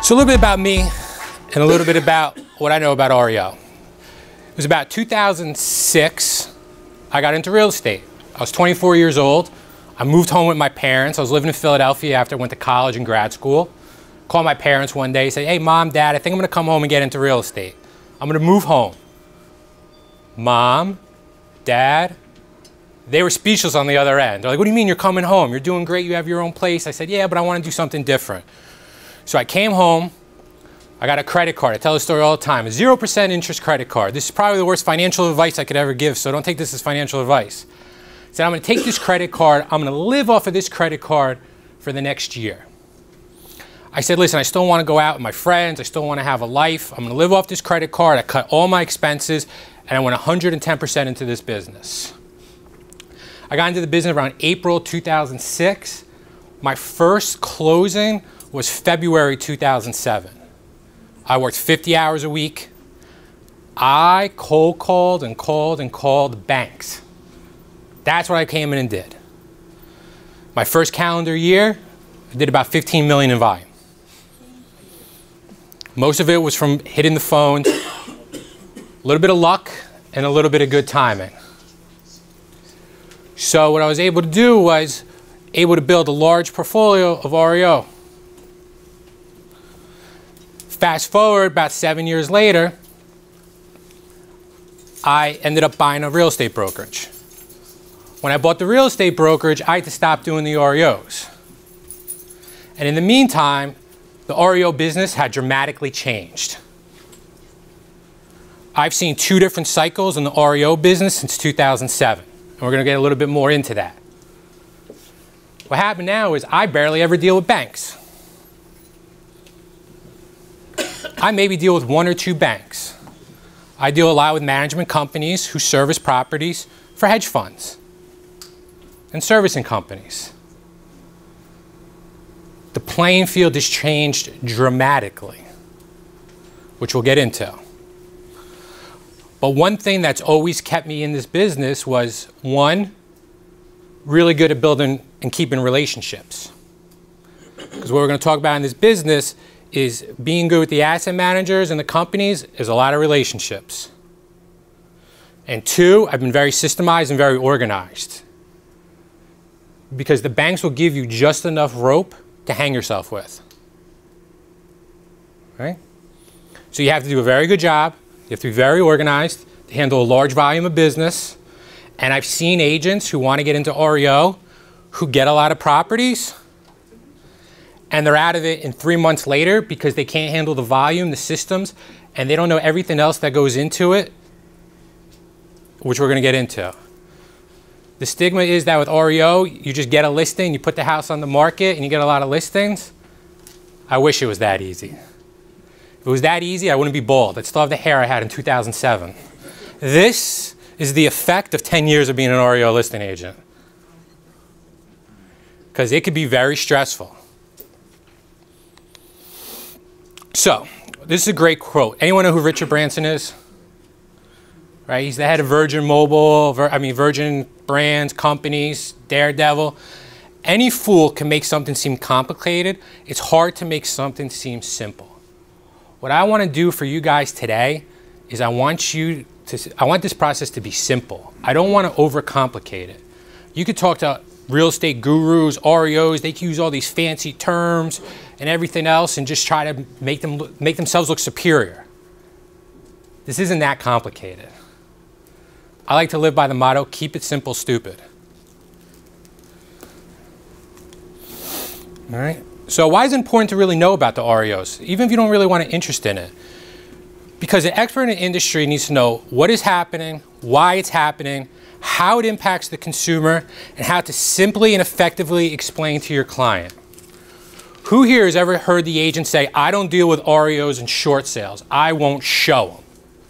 So a little bit about me and a little bit about what I know about REO. It was about 2006, I got into real estate. I was 24 years old. I moved home with my parents. I was living in Philadelphia after I went to college and grad school. Called my parents one day, say, hey, Mom, Dad, I think I'm gonna come home and get into real estate. I'm gonna move home. Mom, Dad, they were speechless on the other end. They're like, what do you mean you're coming home? You're doing great, you have your own place. I said, yeah, but I wanna do something different. So I came home, I got a credit card. I tell the story all the time. A 0% interest credit card. This is probably the worst financial advice I could ever give, so don't take this as financial advice. I said, I'm gonna take this credit card, I'm gonna live off of this credit card for the next year. I said, listen, I still wanna go out with my friends, I still wanna have a life, I'm gonna live off this credit card, I cut all my expenses, and I went 110% into this business. I got into the business around April 2006. My first closing was February 2007. I worked 50 hours a week. I cold called and called and called banks. That's what I came in and did. My first calendar year, I did about 15 million in volume. Most of it was from hitting the phones, a little bit of luck and a little bit of good timing. So what I was able to do was able to build a large portfolio of REO. Fast forward about 7 years later, I ended up buying a real estate brokerage. When I bought the real estate brokerage, I had to stop doing the REOs. And in the meantime, the REO business had dramatically changed. I've seen 2 different cycles in the REO business since 2007. And we're going to get a little bit more into that. What happened now is I barely ever deal with banks. I maybe deal with 1 or 2 banks. I deal a lot with management companies who service properties for hedge funds and servicing companies. The playing field has changed dramatically, which we'll get into. But one thing that's always kept me in this business was, 1, really good at building and keeping relationships. Because what we're going to talk about in this business is being good with the asset managers and the companies is a lot of relationships. And 2, I've been very systemized and very organized. Because the banks will give you just enough rope to hang yourself with. Right? So you have to do a very good job. You have to be very organized to handle a large volume of business. And I've seen agents who want to get into REO who get a lot of properties and they're out of it in 3 months later because they can't handle the volume, the systems, and they don't know everything else that goes into it, which we're going to get into. The stigma is that with REO, you just get a listing, you put the house on the market, and you get a lot of listings. I wish it was that easy. If it was that easy, I wouldn't be bald. I'd still have the hair I had in 2007. This is the effect of 10 years of being an REO listing agent. Because it could be very stressful. So, this is a great quote. Anyone know who Richard Branson is? Right? He's the head of Virgin Mobile, Virgin Brands, companies, Daredevil. Any fool can make something seem complicated. It's hard to make something seem simple. What I want to do for you guys today is I want this process to be simple. I don't want to overcomplicate it. You could talk to real estate gurus, REOs, they can use all these fancy terms and everything else and just try to make themselves look superior. This isn't that complicated. I like to live by the motto, keep it simple, stupid. All right? So why is it important to really know about the REOs, even if you don't really want an interest in it? Because an expert in the industry needs to know what is happening, why it's happening, how it impacts the consumer, and how to simply and effectively explain to your client. Who here has ever heard the agent say, I don't deal with REOs and short sales. I won't show them.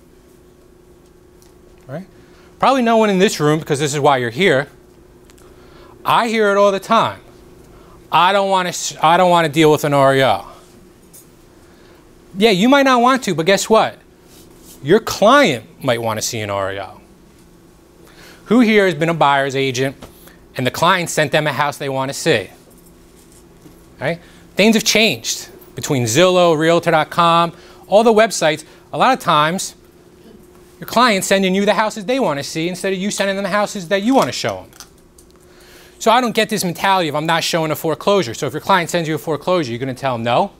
Right? Probably no one in this room, because this is why you're here. I hear it all the time. I don't want to deal with an REO. Yeah, you might not want to, but guess what? Your client might want to see an REO. Who here has been a buyer's agent and the client sent them a house they want to see? Right? Things have changed between Zillow, Realtor.com, all the websites, a lot of times your client's sending you the houses they want to see instead of you sending them the houses that you want to show them. So I don't get this mentality of I'm not showing a foreclosure. So if your client sends you a foreclosure, you're going to tell them no?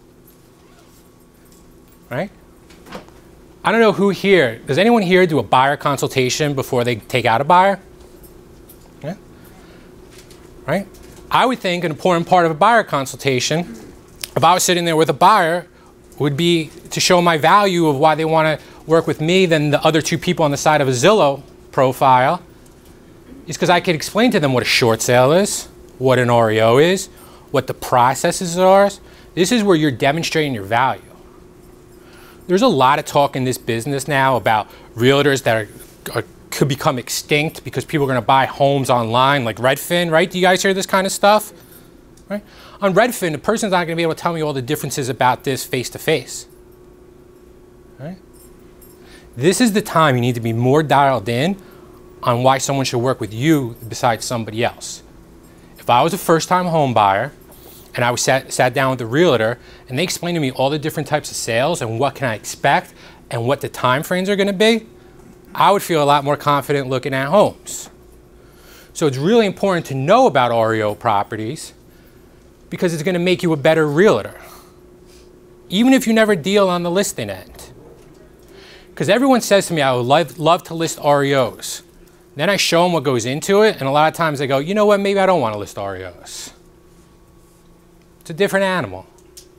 Right? I don't know who here, does anyone here do a buyer consultation before they take out a buyer? Yeah? Right? I would think an important part of a buyer consultation, if I was sitting there with a buyer, would be to show my value of why they want to work with me than the other two people on the side of a Zillow profile, is because I could explain to them what a short sale is, what an REO is, what the processes are. This is where you're demonstrating your value. There's a lot of talk in this business now about realtors that could become extinct because people are going to buy homes online, like Redfin, right? Do you guys hear this kind of stuff? Right? On Redfin, the person's not going to be able to tell me all the differences about this face to face. Right? This is the time you need to be more dialed in on why someone should work with you besides somebody else. If I was a first-time home buyer and I was sat down with the realtor and they explained to me all the different types of sales and what can I expect and what the time frames are going to be, I would feel a lot more confident looking at homes. So it's really important to know about REO properties because it's going to make you a better realtor, even if you never deal on the listing end. Because everyone says to me, I would love to list REOs. Then I show them what goes into it, and a lot of times they go, you know what, maybe I don't want to list REOs. It's a different animal.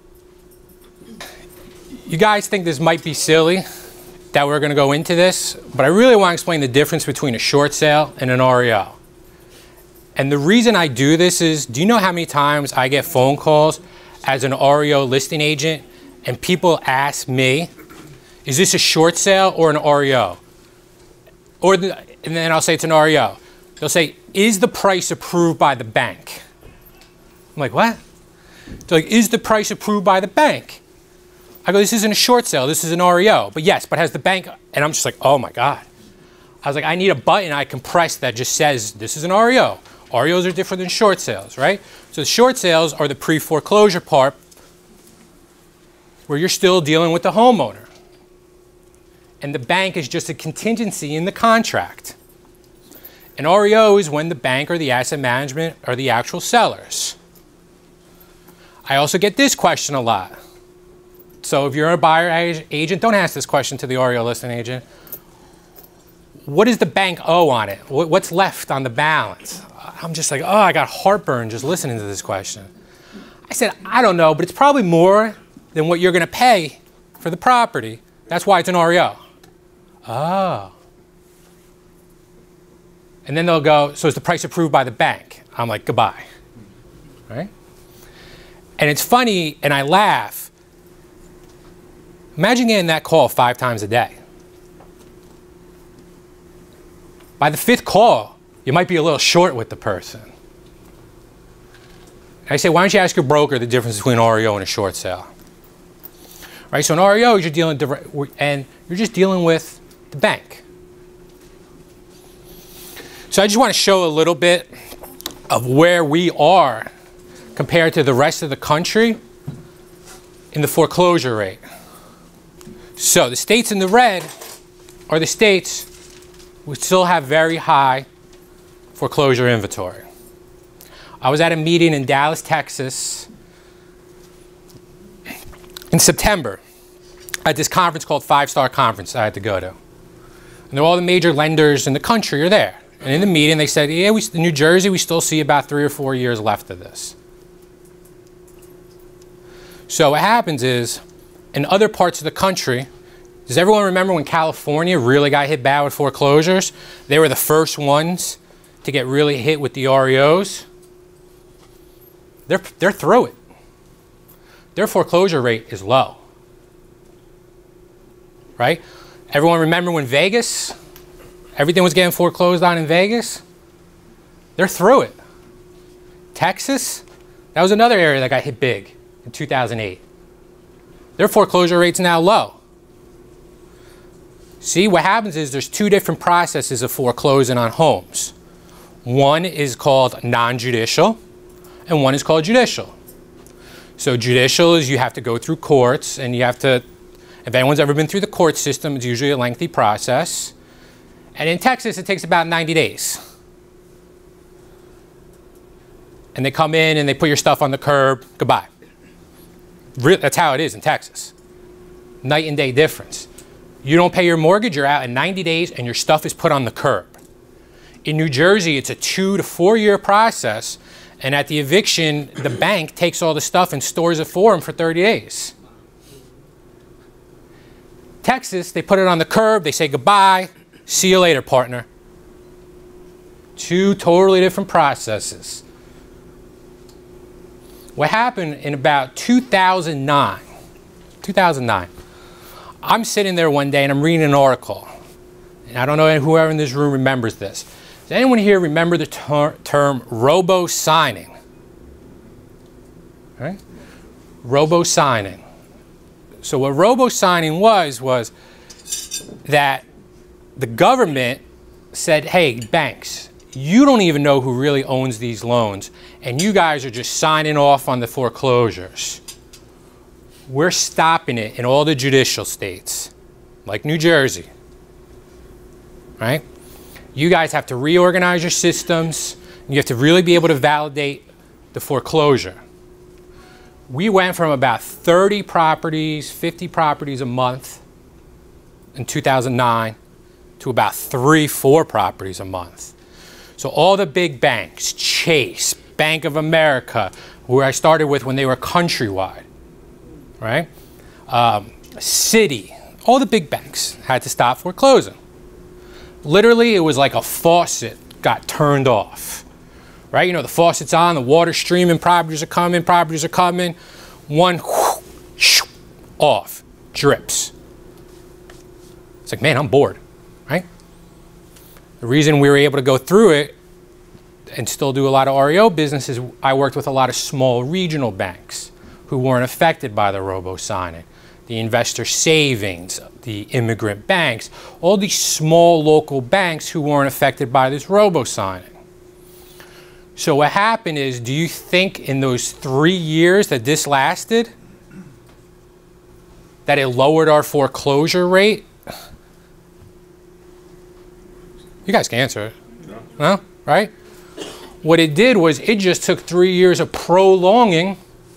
You guys think this might be silly that we're going to go into this, but I really want to explain the difference between a short sale and an REO. And the reason I do this is, do you know how many times I get phone calls as an REO listing agent and people ask me, is this a short sale or an REO? And then I'll say it's an REO. They'll say, is the price approved by the bank? I'm like, what? They're like, is the price approved by the bank? I go, this isn't a short sale, this is an REO. But yes, but has the bank, and I'm just like, oh my God. I was like, I need a button I can press that just says, this is an REO. REOs are different than short sales, right? So the short sales are the pre-foreclosure part where you're still dealing with the homeowner. And the bank is just a contingency in the contract. An REO is when the bank or the asset management are the actual sellers. I also get this question a lot. So if you're a buyer agent, don't ask this question to the REO listing agent. What does the bank owe on it? What's left on the balance? I'm just like, oh, I got heartburn just listening to this question. I said, I don't know, but it's probably more than what you're going to pay for the property. That's why it's an REO. Oh. And then they'll go, so is the price approved by the bank? I'm like, goodbye. Right? And it's funny, and I laugh. Imagine getting that call 5 times a day. By the 5th call, you might be a little short with the person. And I say, why don't you ask your broker the difference between an REO and a short sale? Right? So an REO, you're dealing direct, and you're just dealing with the bank. So I just want to show a little bit of where we are compared to the rest of the country in the foreclosure rate. So the states in the red are the states who still have very high foreclosure inventory. I was at a meeting in Dallas, Texas in September at this conference called 5-Star Conference I had to go to. And all the major lenders in the country are there. And in the meeting they said, yeah, in New Jersey we still see about 3 or 4 years left of this. So what happens is, in other parts of the country, does everyone remember when California really got hit bad with foreclosures? They were the first ones to get really hit with the REOs. They're through it. Their foreclosure rate is low. Right? Everyone remember when Vegas, everything was getting foreclosed on in Vegas? They're through it. Texas, that was another area that got hit big in 2008. Their foreclosure rate's now low. See, what happens is there's 2 different processes of foreclosing on homes. One is called non-judicial, and one is called judicial. So judicial is you have to go through courts, and you have to, if anyone's ever been through the court system, it's usually a lengthy process. And in Texas, it takes about 90 days. And they come in and they put your stuff on the curb, goodbye. That's how it is in Texas. Night and day difference. You don't pay your mortgage, you're out in 90 days and your stuff is put on the curb. In New Jersey, it's a 2 to 4 year process, and at the eviction, the bank takes all the stuff and stores it for them for 30 days. Texas, they put it on the curb, they say goodbye, see you later, partner. 2 totally different processes. What happened in about 2009, I'm sitting there one day and I'm reading an article. And I don't know whoever in this room remembers this. Does anyone here remember the term robo-signing? Right? Robo-signing. So what robo-signing was that the government said, hey, banks, you don't even know who really owns these loans, and you guys are just signing off on the foreclosures. We're stopping it in all the judicial states, like New Jersey, right? You guys have to reorganize your systems. You have to really be able to validate the foreclosure. We went from about 30 properties, 50 properties a month in 2009 to about 3-4 properties a month. So all the big banks, Chase, Bank of America, where I started with when they were Countrywide, right? Citi, all the big banks had to stop foreclosing. Literally, it was like a faucet got turned off, right? You know, the faucet's on, the water's streaming, properties are coming, one, whoosh, off, drips. It's like, man, I'm bored, right? The reason we were able to go through it and still do a lot of REO business is I worked with a lot of small regional banks who weren't affected by the robo-signing. The investor savings, the immigrant banks, all these small local banks who weren't affected by this robo-signing. So what happened is, do you think in those 3 years that this lasted, that it lowered our foreclosure rate? You guys can answer it. No? Right? What it did was it just took 3 years of prolonging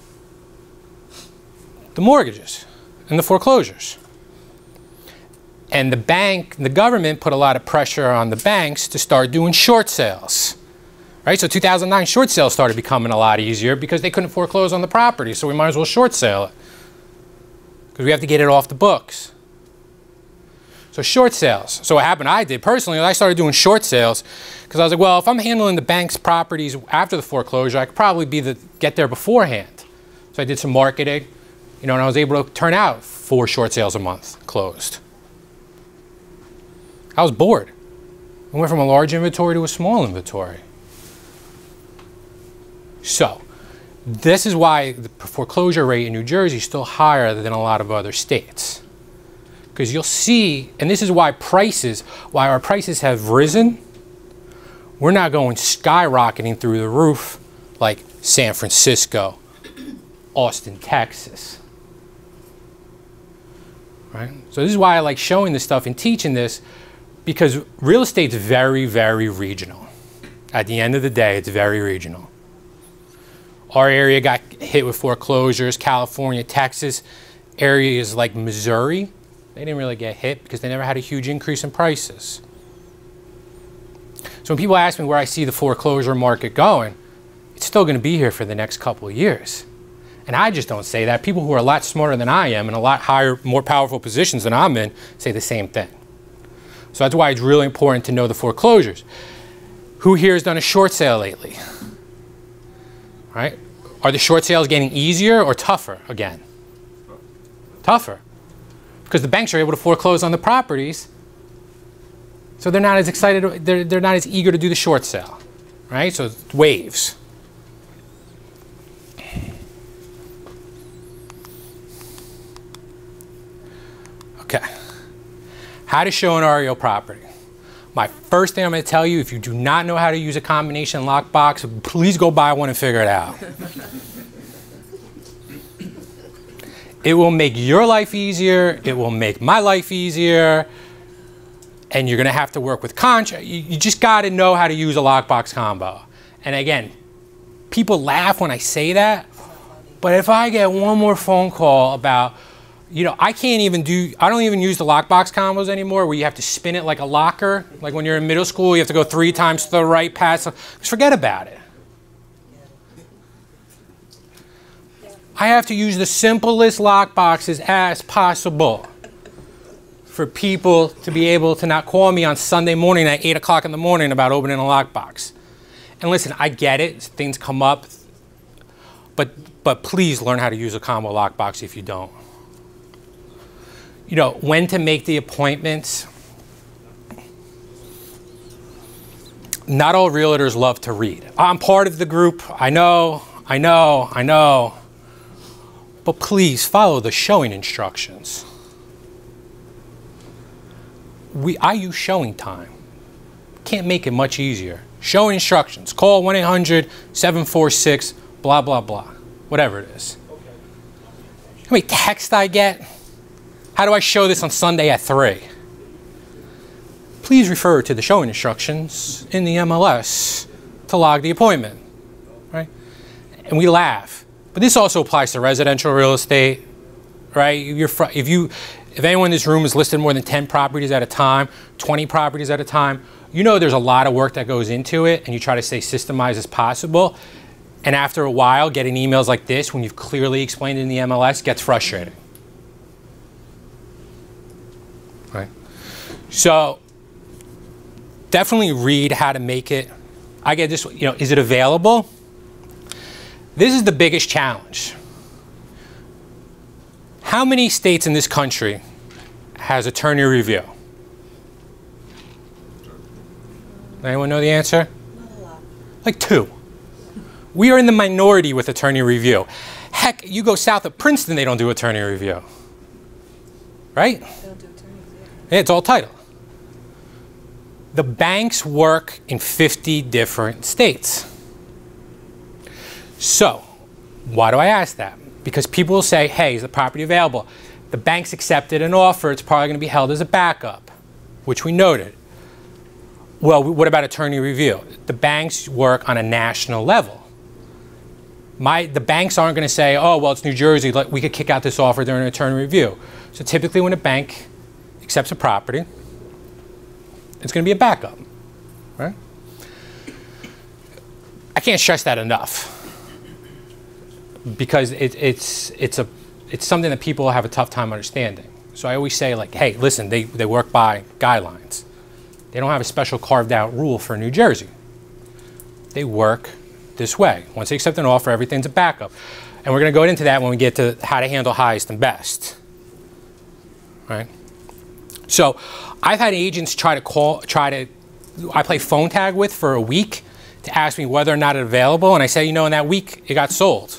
the mortgages and the foreclosures. And the government put a lot of pressure on the banks to start doing short sales. Right? So 2009 short sales started becoming a lot easier because they couldn't foreclose on the property, so we might as well short sale it. Because we have to get it off the books. So short sales. So what happened, I did personally, I started doing short sales because I was like, well, if I'm handling the bank's properties after the foreclosure, I could probably get there beforehand. So I did some marketing, you know, and I was able to turn out 4 short sales a month closed. I was bored. I went from a large inventory to a small inventory. So this is why the foreclosure rate in New Jersey is still higher than a lot of other states. Because you'll see, and this is why our prices have risen. We're not going skyrocketing through the roof like San Francisco, Austin, Texas. Right? So this is why I like showing this stuff and teaching this, because real estate's very, very regional. At the end of the day, it's very regional. Our area got hit with foreclosures, California, Texas, areas like Missouri, they didn't really get hit because they never had a huge increase in prices. So when people ask me where I see the foreclosure market going, it's still going to be here for the next couple of years. And I just don't say that. People who are a lot smarter than I am and a lot higher, more powerful positions than I'm in say the same thing. So that's why it's really important to know the foreclosures. Who here has done a short sale lately? Right? Are the short sales getting easier or tougher again? Tougher. Because the banks are able to foreclose on the properties, so they're not as excited, they're not as eager to do the short sale, right? So it's waves. Okay. How to show an REO property. My first thing I'm going to tell you, if you do not know how to use a combination lockbox, please go buy one and figure it out. It will make your life easier. It will make my life easier. And you're going to have to work with contract. You just got to know how to use a lockbox combo. And again, people laugh when I say that. But if I get one more phone call about, you know, I don't even use the lockbox combos anymore where you have to spin it like a locker. Like when you're in middle school, you have to go 3 times to the right, pass. Just forget about it. I have to use the simplest lockboxes as possible for people to be able to not call me on Sunday morning at 8 o'clock in the morning about opening a lockbox. And listen, I get it, things come up, but please learn how to use a combo lockbox if you don't. You know, when to make the appointments. Not all realtors love to read. I'm part of the group, I know. But please follow the showing instructions. I use showing time. Can't make it much easier. Showing instructions. Call 1-800-746 blah blah blah. Whatever it is. How many texts I get? How do I show this on Sunday at 3? Please refer to the showing instructions in the MLS to log the appointment. Right? And we laugh. But this also applies to residential real estate. Right? If anyone in this room has listed more than 10 properties at a time, 20 properties at a time, you know there's a lot of work that goes into it, and you try to stay systemized as possible. And after a while, getting emails like this, when you've clearly explained it in the MLS, gets frustrating. Right? So definitely read how to make it. I get this, you know, is it available? This is the biggest challenge. How many states in this country has attorney review? Anyone know the answer? Not a lot. Like 2. We are in the minority with attorney review. Heck, you go south of Princeton, they don't do attorney review. Right? They don't do attorneys, Yeah, it's all title. The banks work in 50 different states. So, why do I ask that? Because people will say, hey, is the property available? The bank's accepted an offer, it's probably going to be held as a backup, which we noted. Well, what about attorney review? The banks work on a national level. The banks aren't going to say, oh, well, it's New Jersey, we could kick out this offer during an attorney review. So typically when a bank accepts a property, it's going to be a backup, right? I can't stress that enough because it's something that people have a tough time understanding. So I always say, like, hey, listen, they work by guidelines. They don't have a special carved out rule for New Jersey. They work this way. Once they accept an offer, everything's a backup. And we're going to go into that when we get to how to handle highest and best. Right? So I've had agents I play phone tag with for a week to ask me whether or not it's available. And I say, you know, in that week, it got sold.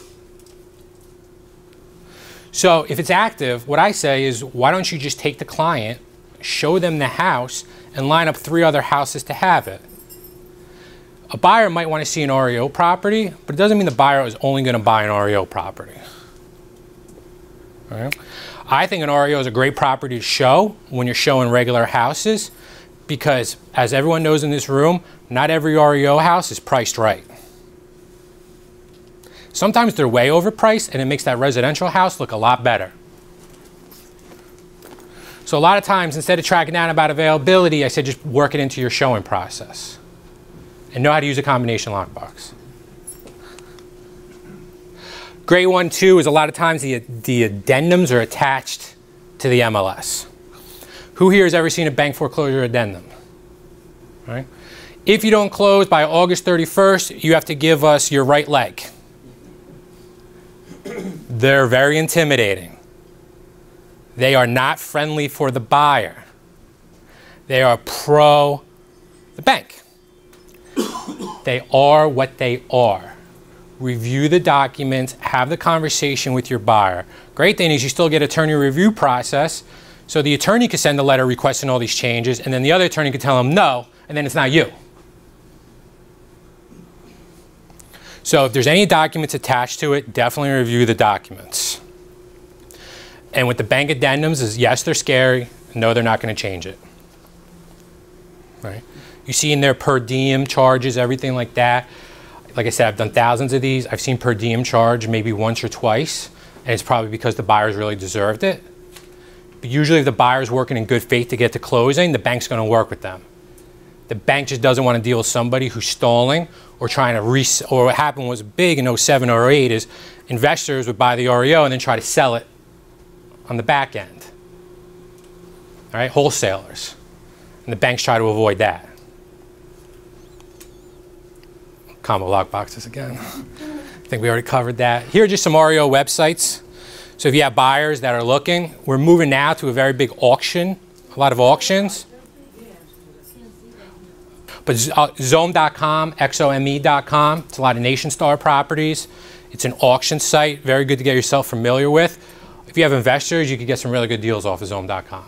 So if it's active, what I say is, why don't you just take the client, show them the house, and line up 3 other houses to have it? A buyer might want to see an REO property, but it doesn't mean the buyer is only going to buy an REO property. All right? I think an REO is a great property to show when you're showing regular houses because, as everyone knows in this room, not every REO house is priced right. Sometimes they're way overpriced and it makes that residential house look a lot better. So a lot of times, instead of tracking down about availability, I say just work it into your showing process and know how to use a combination lockbox. Great one too is a lot of times the addendums are attached to the MLS. Who here has ever seen a bank foreclosure addendum? All right? If you don't close by August 31st, you have to give us your right leg. They're very intimidating. They are not friendly for the buyer. They are pro the bank. They are what they are. Review the documents, have the conversation with your buyer. Great thing is you still get attorney review process, so the attorney can send a letter requesting all these changes, and then the other attorney can tell them no, and then it's not you. So if there's any documents attached to it, definitely review the documents. And with the bank addendums is, yes, they're scary. No, they're not going to change it. Right? You see in there per diem charges, everything like that. Like I said, I've done thousands of these. I've seen per diem charge maybe once or twice, and it's probably because the buyers really deserved it. But usually if the buyer's working in good faith to get to closing, the bank's going to work with them. The bank just doesn't want to deal with somebody who's stalling or trying to or what happened was big in 07 or 08 is investors would buy the REO and then try to sell it on the back end. All right, wholesalers. And the banks try to avoid that. Combo lockboxes again. I think we already covered that. Here are just some REO websites. So if you have buyers that are looking, we're moving now to a very big auction, a lot of auctions. But Xome.com, XOME.com, it's a lot of NationStar properties. It's an auction site, very good to get yourself familiar with. If you have investors, you can get some really good deals off of Xome.com.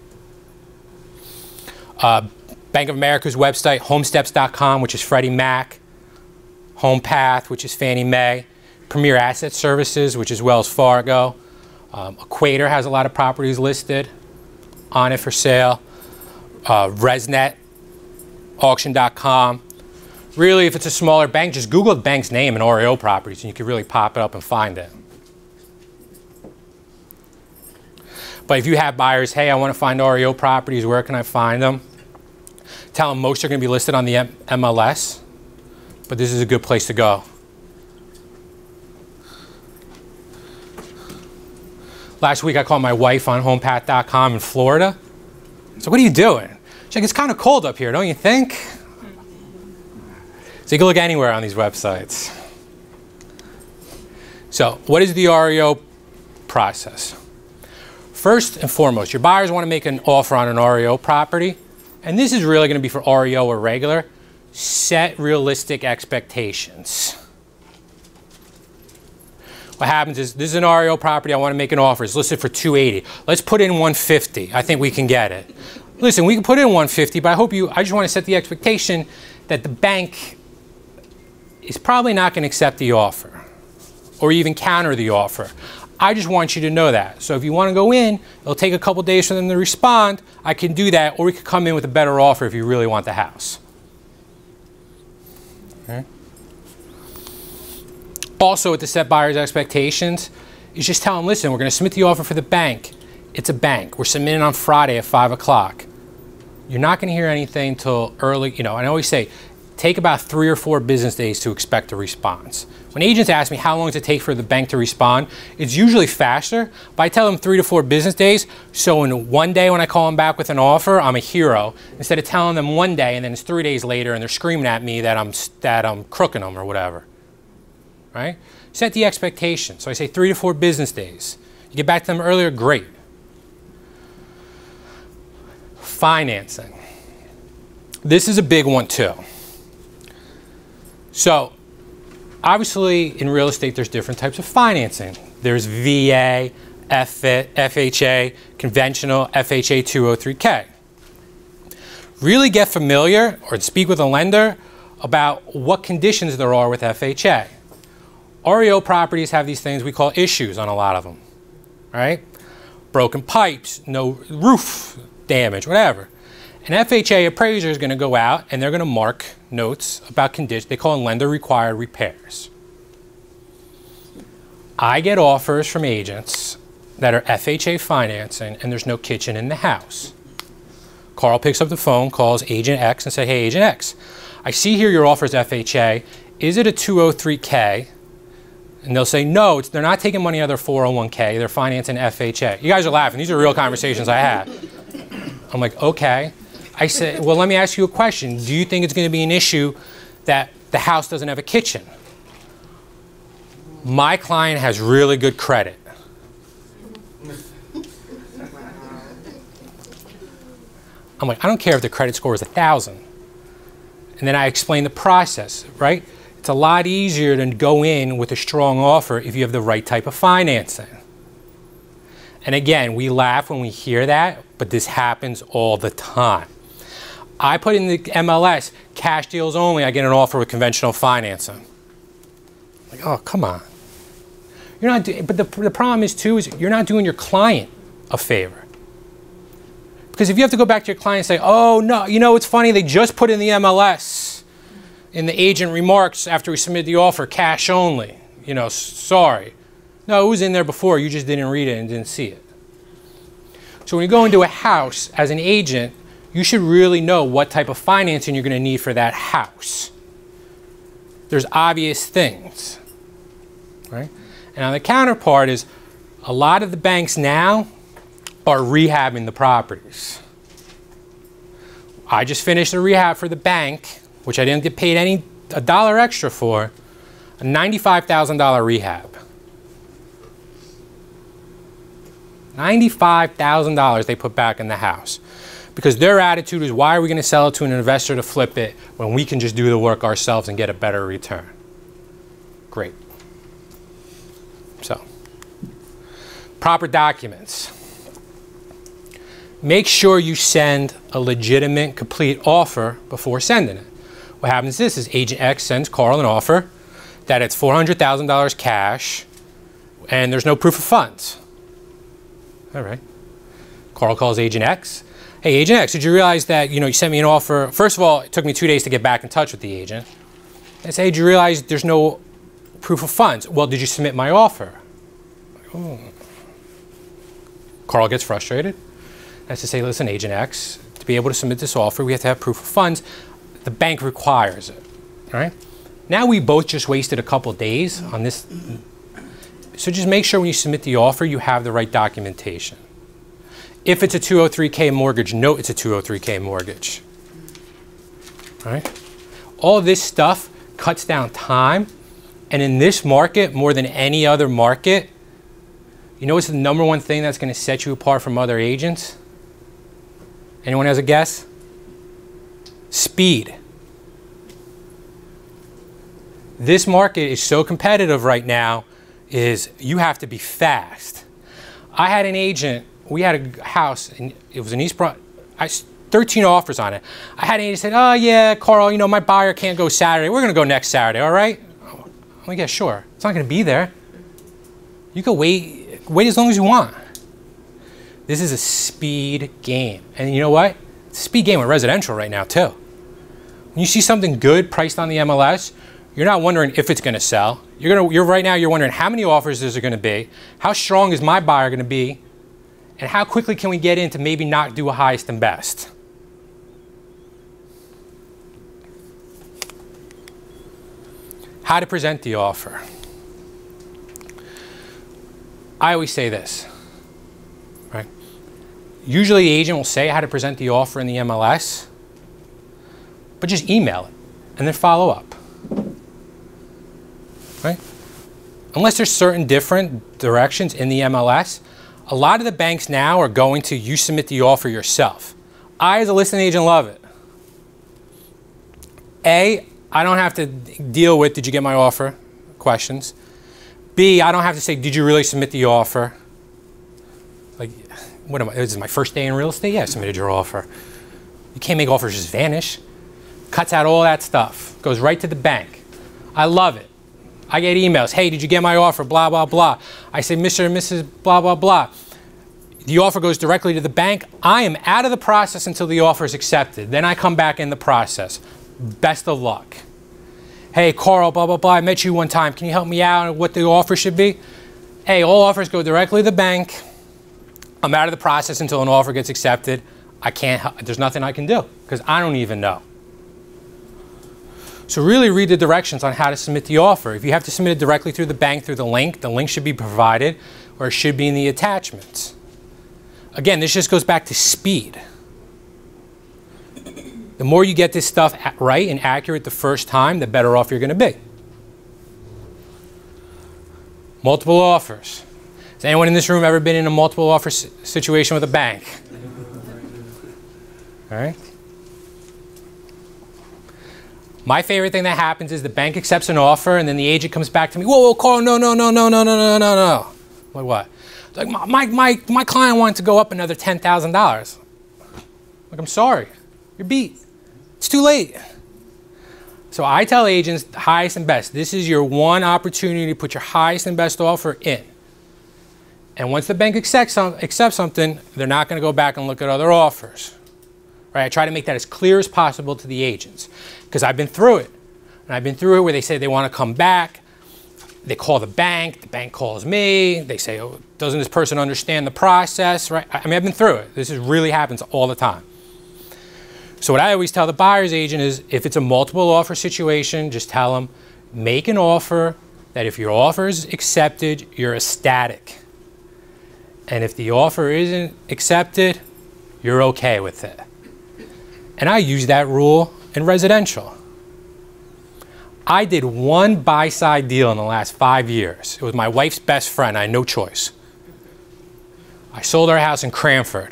Bank of America's website, Homesteps.com, which is Freddie Mac. HomePath, which is Fannie Mae. Premier Asset Services, which is Wells Fargo. Equator has a lot of properties listed on it for sale. ResNet, Auction.com. Really, if it's a smaller bank, just Google the bank's name and REO properties, and you can really pop it up and find it. But if you have buyers, hey, I want to find REO properties, where can I find them? Tell them most are going to be listed on the MLS, but this is a good place to go. Last week I called my wife on HomePath.com in Florida. So what are you doing? She's like, it's kind of cold up here, don't you think? So you can look anywhere on these websites. So what is the REO process? First and foremost, your buyers want to make an offer on an REO property, and this is really going to be for REO or regular. Set realistic expectations. What happens is, this is an REO property, I want to make an offer. It's listed for $280. Let's put in $150. I think we can get it. Listen, we can put in $150, but I just want to set the expectation that the bank is probably not going to accept the offer or even counter the offer. I just want you to know that. So if you want to go in, it'll take a couple days for them to respond. I can do that, or we could come in with a better offer if you really want the house. Okay. Also, with the set buyer's expectations, is just tell them, listen, we're going to submit the offer for the bank. It's a bank. We're submitting on Friday at 5 o'clock. You're not going to hear anything till early, and I always say, take about 3 or 4 business days to expect a response. When agents ask me how long does it take for the bank to respond, it's usually faster, but I tell them 3 to 4 business days, so in one day when I call them back with an offer, I'm a hero, instead of telling them one day and then it's 3 days later and they're screaming at me that I'm crooking them or whatever. Right? Set the expectation. So I say 3 to 4 business days. You get back to them earlier, great. Financing. This is a big one too. So obviously in real estate there's different types of financing. There's VA, FHA, conventional, FHA 203K. Really get familiar or speak with a lender about what conditions there are with FHA. REO properties have these things we call issues on a lot of them, right? Broken pipes, no roof damage, whatever. An FHA appraiser is going to go out and they're going to mark notes about conditions. They call them lender required repairs. I get offers from agents that are FHA financing and there's no kitchen in the house. Carl picks up the phone, calls Agent X and says, hey, Agent X, I see here your offer is FHA. Is it a 203K? And they'll say, no, they're not taking money out of their 401K. They're financing FHA. You guys are laughing. These are real conversations I have. I'm like, okay. I said, well, let me ask you a question. Do you think it's going to be an issue that the house doesn't have a kitchen? My client has really good credit. I'm like, I don't care if the credit score is 1,000. And then I explain the process, right? It's a lot easier to go in with a strong offer if you have the right type of financing. And again, we laugh when we hear that, but this happens all the time. I put in the MLS, cash deals only, I get an offer with conventional financing. Like, oh, come on. You're not but the problem is too, is you're not doing your client a favor. Because if you have to go back to your client and say, oh no, you know, it's funny, they just put in the MLS in the agent remarks after we submitted the offer, cash only, you know, sorry. No, it was in there before, you just didn't read it and didn't see it. So when you go into a house as an agent, you should really know what type of financing you're going to need for that house. There's obvious things, right? And on the counterpart is a lot of the banks now are rehabbing the properties. I just finished a rehab for the bank, which I didn't get paid a dollar extra for, a $95,000 rehab. $95,000 they put back in the house. Because their attitude is, why are we going to sell it to an investor to flip it when we can just do the work ourselves and get a better return? Great. So, proper documents. Make sure you send a legitimate, complete offer before sending it. What happens is Agent X sends Carl an offer that it's $400,000 cash and there's no proof of funds. All right. Carl calls Agent X. Hey, Agent X, did you realize that, you know, you sent me an offer? First of all, it took me 2 days to get back in touch with the agent. I say, hey, did you realize there's no proof of funds? Well, did you submit my offer? Oh. Carl gets frustrated. I have to say, listen, Agent X, to be able to submit this offer, we have to have proof of funds. The bank requires it, all right? Now we both just wasted a couple days on this. So just make sure when you submit the offer, you have the right documentation. If it's a 203K mortgage, note it's a 203K mortgage, all right? All of this stuff cuts down time. And in this market, more than any other market, you know what's the #1 thing that's going to set you apart from other agents? Anyone has a guess? Speed. This market is so competitive right now, is you have to be fast. I had an agent, we had a house, and it was in East Bronx, 13 offers on it. I had an agent say, oh yeah, Carl, you know, my buyer can't go Saturday. We're going to go next Saturday, all right? I'm like, yeah, sure. It's not going to be there. You can wait as long as you want. This is a speed game. And you know what? It's a speed game with residential right now too. When you see something good priced on the MLS, you're not wondering if it's going to sell. Right now you're wondering how many offers is there going to be, how strong is my buyer going to be, and how quickly can we get in to maybe not do a highest and best. How to present the offer. I always say this, right? Usually the agent will say how to present the offer in the MLS, but just email it and then follow up, right? Unless there's certain different directions in the MLS, a lot of the banks now are going to you submit the offer yourself. I, as a listing agent, love it. A, I don't have to deal with, did you get my offer? Questions. B, I don't have to say, did you really submit the offer? Like, what am I, this is my first day in real estate? Yeah, I submitted your offer. You can't make offers just vanish. Cuts out all that stuff. Goes right to the bank. I love it. I get emails, hey, did you get my offer? Blah, blah, blah. I say, Mr. and Mrs. blah, blah, blah. The offer goes directly to the bank. I am out of the process until the offer is accepted. Then I come back in the process. Best of luck. Hey, Carl, blah, blah, blah, I met you one time. Can you help me out on what the offer should be? Hey, all offers go directly to the bank. I'm out of the process until an offer gets accepted. I can't, there's nothing I can do because I don't even know. So really read the directions on how to submit the offer. If you have to submit it directly through the bank through the link should be provided or it should be in the attachments. Again, this just goes back to speed. The more you get this stuff right and accurate the first time, the better off you're going to be. Multiple offers. Has anyone in this room ever been in a multiple offer situation with a bank? All right. My favorite thing that happens is the bank accepts an offer and then the agent comes back to me, whoa, whoa, Carl, no. Like what? Like my client wanted to go up another $10,000. Like, I'm sorry, you're beat. It's too late. So I tell agents, highest and best. This is your one opportunity to put your highest and best offer in. And once the bank accepts something, they're not going to go back and look at other offers. Right? I try to make that as clear as possible to the agents because I've been through it. And I've been through it where they say they want to come back. They call the bank calls me. They say, oh, doesn't this person understand the process? Right? I mean, I've been through it. This really happens all the time. So what I always tell the buyer's agent is if it's a multiple offer situation, just tell them, make an offer that if your offer is accepted, you're ecstatic. And if the offer isn't accepted, you're okay with it. And I use that rule in residential. I did one buy-side deal in the last 5 years. It was my wife's best friend. I had no choice. I sold our house in Cranford.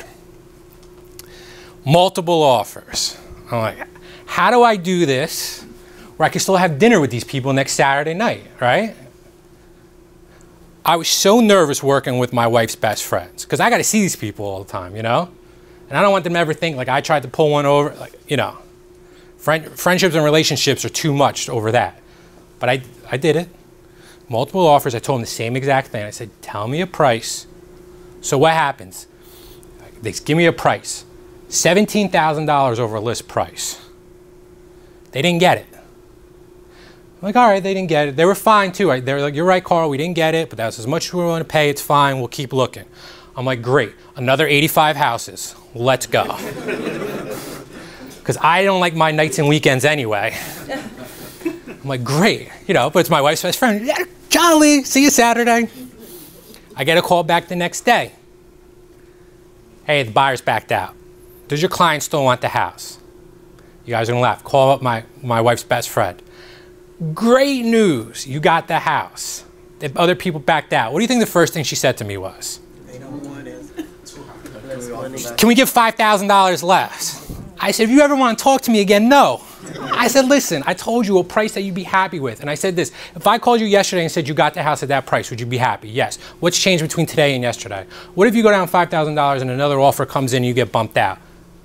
Multiple offers. I'm like, how do I do this where I can still have dinner with these people next Saturday night, right? I was so nervous working with my wife's best friends because I got to see these people all the time, you know? And I don't want them to ever think like I tried to pull one over, like, you know. Friendships and relationships are too much over that. But I did it. Multiple offers. I told them the same exact thing. I said, tell me a price. So what happens? They give me a price. $17,000 over list price. They didn't get it. I'm like, all right, they didn't get it. They were fine too. They were like, you're right, Carl, we didn't get it, but that's as much as we want to pay. It's fine. We'll keep looking. I'm like, great. Another 85 houses. Let's go. Because I don't like my nights and weekends anyway. I'm like, great, you know, but it's my wife's best friend. Yeah, jolly, see you Saturday. I get a call back the next day. Hey, the buyer's backed out. Does your client still want the house? You guys are gonna laugh. Call up my wife's best friend. Great news, you got the house. The other people backed out. What do you think the first thing she said to me was? They don't want it. Can we give $5,000 less? I said, if you ever want to talk to me again, no. I said, listen, I told you a price that you'd be happy with. And I said this, if I called you yesterday and said you got the house at that price, would you be happy? Yes. What's changed between today and yesterday? What if you go down $5,000 and another offer comes in and you get bumped out?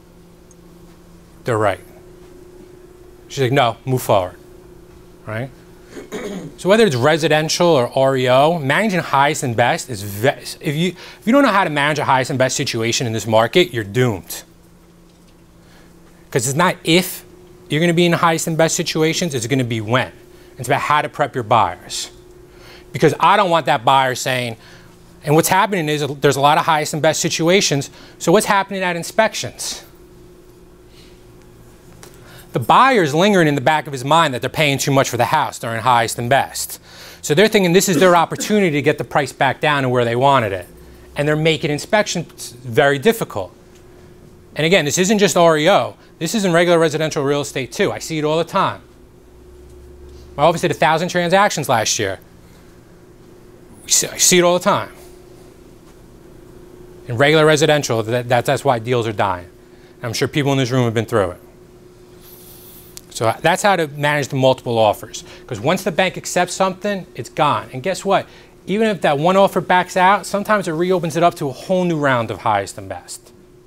They're right. She's like, no, move forward, right? So whether it's residential or REO, managing highest and best is, if you don't know how to manage a highest and best situation in this market, you're doomed. Because it's not if you're going to be in the highest and best situations, it's going to be when. It's about how to prep your buyers. Because I don't want that buyer saying, and what's happening is there's a lot of highest and best situations, so what's happening at inspections? The buyer's lingering in the back of his mind that they're paying too much for the house during highest and best. So they're thinking this is their opportunity to get the price back down to where they wanted it. And they're making inspections very difficult. And again, this isn't just REO. This is in regular residential real estate too. I see it all the time. My office did 1,000 transactions last year. I see it all the time. In regular residential, that's why deals are dying. And I'm sure people in this room have been through it. So that's how to manage the multiple offers. Because once the bank accepts something, it's gone. And guess what? Even if that one offer backs out, sometimes it reopens it up to a whole new round of highest and best.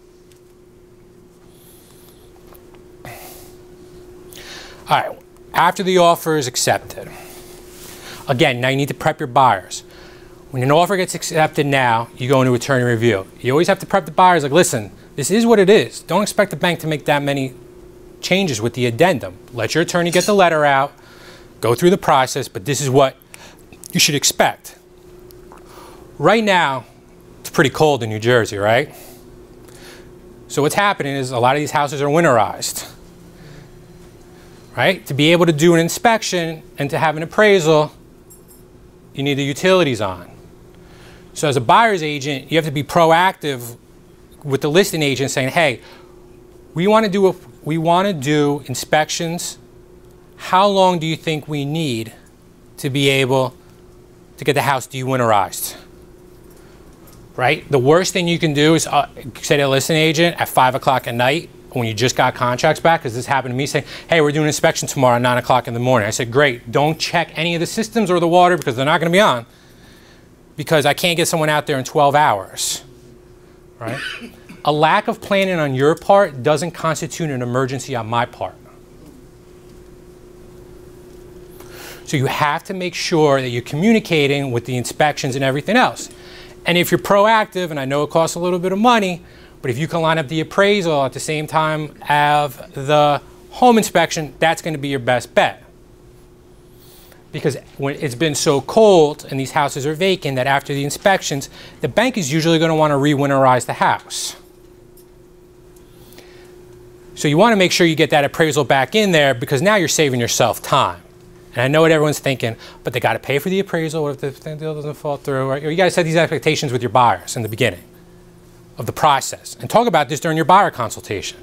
All right, after the offer is accepted, again, now you need to prep your buyers. When an offer gets accepted now, you go into attorney review. You always have to prep the buyers like, listen, this is what it is. Don't expect the bank to make that many changes with the addendum. Let your attorney get the letter out, go through the process, but this is what you should expect. Right now, it's pretty cold in New Jersey, right? So what's happening is a lot of these houses are winterized. Right? To be able to do an inspection and to have an appraisal, you need the utilities on. So as a buyer's agent, you have to be proactive with the listing agent saying, hey, we want to do inspections. How long do you think we need to be able to get the house de-winterized? Right? The worst thing you can do is say to a listing agent at 5 o'clock at night, when you just got contracts back, because this happened to me, saying, hey, we're doing an inspection tomorrow at 9 o'clock in the morning. I said, great, don't check any of the systems or the water because they're not going to be on, because I can't get someone out there in 12 hours, right? A lack of planning on your part doesn't constitute an emergency on my part. So you have to make sure that you're communicating with the inspections and everything else. And if you're proactive, and I know it costs a little bit of money, but if you can line up the appraisal at the same time as the home inspection, that's going to be your best bet. Because when it's been so cold and these houses are vacant that after the inspections, the bank is usually going to want to re-winterize the house. So you want to make sure you get that appraisal back in there, because now you're saving yourself time. And I know what everyone's thinking, but they got to pay for the appraisal. What if the deal doesn't fall through? Right? Or you got to set these expectations with your buyers in the beginning of the process. And talk about this during your buyer consultation.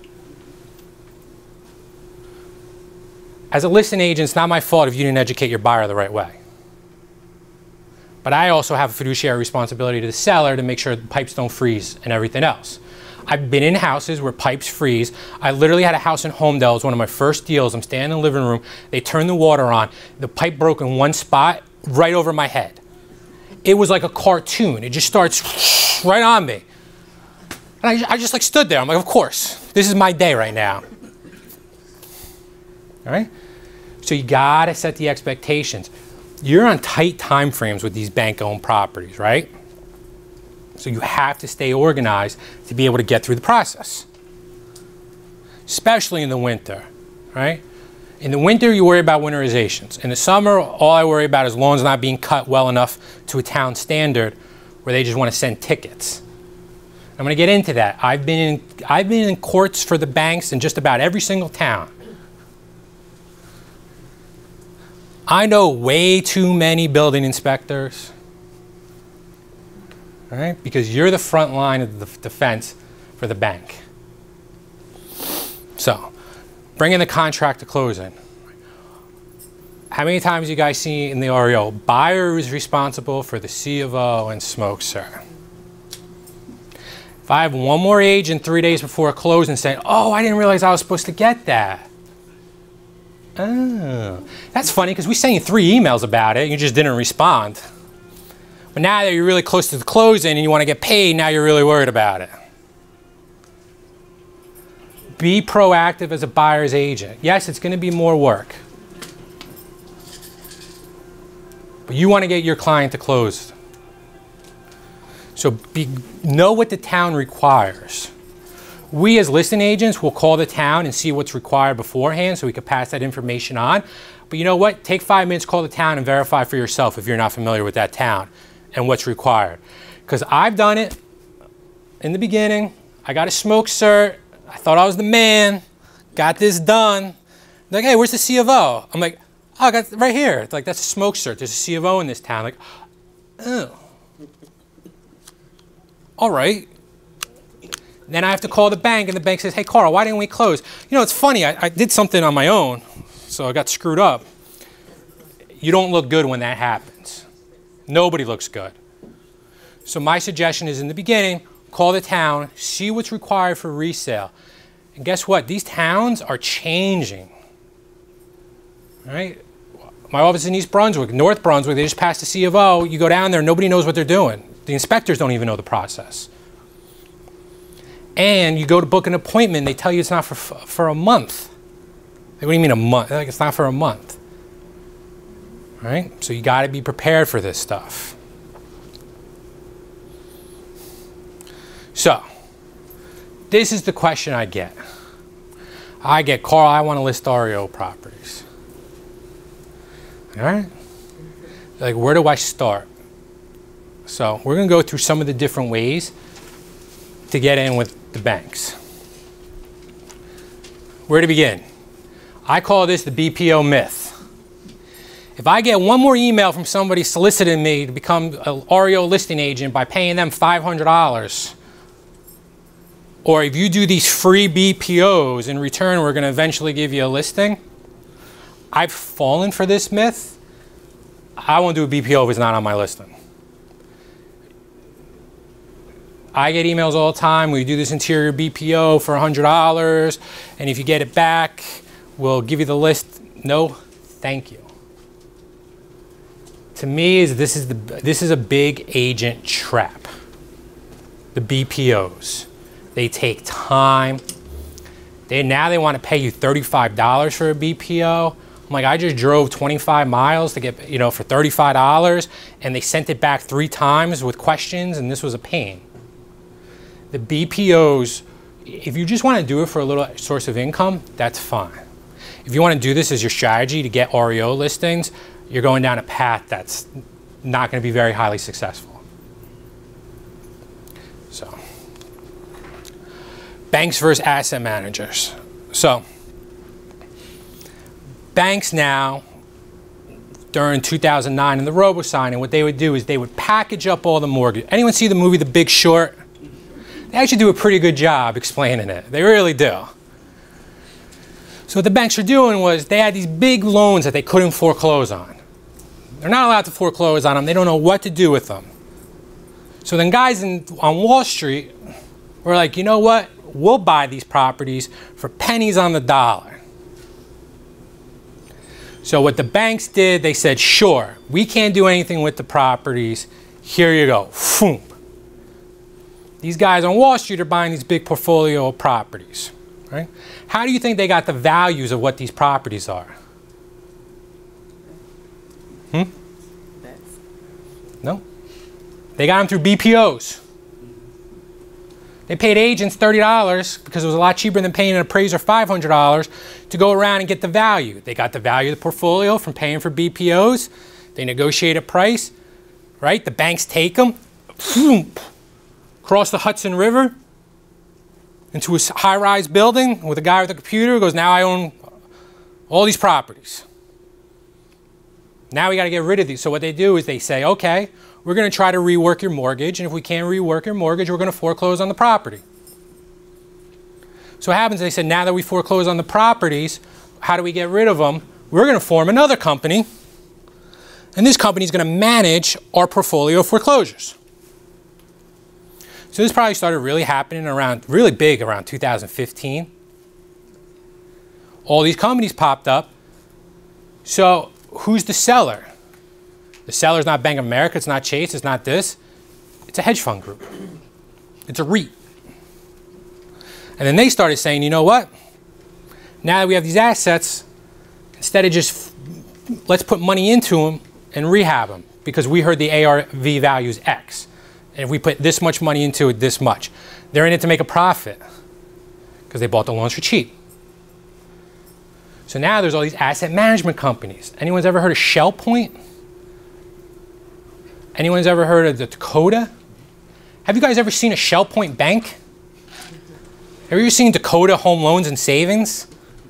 As a listing agent, it's not my fault if you didn't educate your buyer the right way. But I also have a fiduciary responsibility to the seller to make sure the pipes don't freeze and everything else. I've been in houses where pipes freeze. I literally had a house in Homedale. It was one of my first deals. I'm standing in the living room. They turned the water on. The pipe broke in one spot right over my head. It was like a cartoon. It just starts right on me. And I just like stood there. I'm like, of course, this is my day right now. All right? So you gotta set the expectations. You're on tight time frames with these bank-owned properties, right? So you have to stay organized to be able to get through the process, especially in the winter, right? In the winter, you worry about winterizations. In the summer, all I worry about is lawns not being cut well enough to a town standard where they just want to send tickets. I'm going to get into that. I've been in courts for the banks in just about every single town. I know way too many building inspectors. All right? Because you're the front line of the defense for the bank. So, bringing the contract to closing. How many times you guys see in the REO, buyer is responsible for the C of O and smoke, sir? If I have one more agent 3 days before closing saying, oh, I didn't realize I was supposed to get that. Oh, that's funny because we sent you 3 emails about it. You just didn't respond. But now that you're really close to the closing and you want to get paid, now you're really worried about it. Be proactive as a buyer's agent. Yes, it's going to be more work. But you want to get your client to close. So know what the town requires. We as listing agents will call the town and see what's required beforehand so we can pass that information on. But you know what? Take 5 minutes, call the town and verify for yourself if you're not familiar with that town and what's required. Because I've done it in the beginning. I got a smoke cert. I thought I was the man. Got this done. They're like, hey, where's the C of O? I'm like, oh, I got it right here. It's like, that's a smoke cert. There's a C of O in this town. Like, oh. All right. Then I have to call the bank, and the bank says, hey, Carl, why didn't we close? You know, it's funny. I did something on my own, so I got screwed up. You don't look good when that happens. Nobody looks good. So my suggestion is in the beginning, call the town, see what's required for resale. And guess what? These towns are changing. All right? My office is in East Brunswick, North Brunswick, they just passed the C of O. You go down there, nobody knows what they're doing. The inspectors don't even know the process. And you go to book an appointment, they tell you it's not for a month. What do you mean a month? Like, it's not for a month. Right? So you got to be prepared for this stuff. So, this is the question I get. Carl, I want to list REO properties. All right? Like, where do I start? So, we're going to go through some of the different ways to get in with the banks. Where to begin? I call this the BPO myth. If I get one more email from somebody soliciting me to become an REO listing agent by paying them $500, or if you do these free BPOs, in return we're going to eventually give you a listing, I've fallen for this myth. I won't do a BPO if it's not on my listing. I get emails all the time. We do this interior BPO for $100, and if you get it back, we'll give you the list. No, thank you. To me, this is a big agent trap. The BPOs. They take time. Now they want to pay you $35 for a BPO. I'm I'm like, I just drove 25 miles to get, you know, for $35, and they sent it back 3 times with questions, and this was a pain. The BPOs, if you just want to do it for a little source of income, that's fine. If you want to do this as your strategy to get REO listings, you're going down a path that's not going to be very highly successful. So, banks versus asset managers. So, banks now, during 2009 in the robo-signing, what they would do is they would package up all the mortgage. Anyone see the movie The Big Short? They actually do a pretty good job explaining it. They really do. So what the banks were doing was they had these big loans that they couldn't foreclose on. They're not allowed to foreclose on them. They don't know what to do with them. So then guys on Wall Street were like, you know what? We'll buy these properties for pennies on the dollar. So what the banks did, they said, sure, we can't do anything with the properties. Here you go. Boom. These guys on Wall Street are buying these big portfolio of properties, right? How do you think they got the values of what these properties are? No. They got them through BPOs. They paid agents $30 because it was a lot cheaper than paying an appraiser $500 to go around and get the value. They got the value of the portfolio from paying for BPOs. They negotiate a price, right? The banks take them, cross the Hudson River into a high-rise building with a guy with a computer who goes, now I own all these properties. Now we got to get rid of these. So what they do is they say, okay, we're going to try to rework your mortgage, and if we can't rework your mortgage, we're going to foreclose on the property. So what happens, they said, now that we foreclose on the properties, how do we get rid of them? We're going to form another company, and this company is going to manage our portfolio of foreclosures. So this probably started really happening around, really big around 2015. All these companies popped up. So who's the seller? The seller's not Bank of America, it's not Chase, it's not this. It's a hedge fund group. It's a REIT. And then they started saying, you know what? Now that we have these assets, instead of just, let's put money into them and rehab them, because we heard the ARV value is X. And if we put this much money into it, this much. They're in it to make a profit because they bought the loans for cheap. So now there's all these asset management companies. Anyone's ever heard of Shell Point? Anyone's ever heard of the Dakota? Have you guys ever seen a Shell Point bank? Have you ever seen Dakota Home Loans and Savings?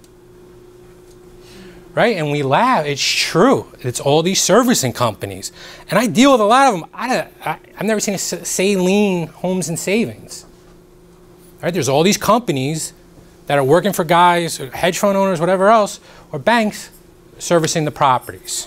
Right? And we laugh. It's true. It's all these servicing companies. And I deal with a lot of them. I've never seen a Saline Homes and Savings. Right? There's all these companies that are working for guys, hedge fund owners, whatever else, or banks servicing the properties.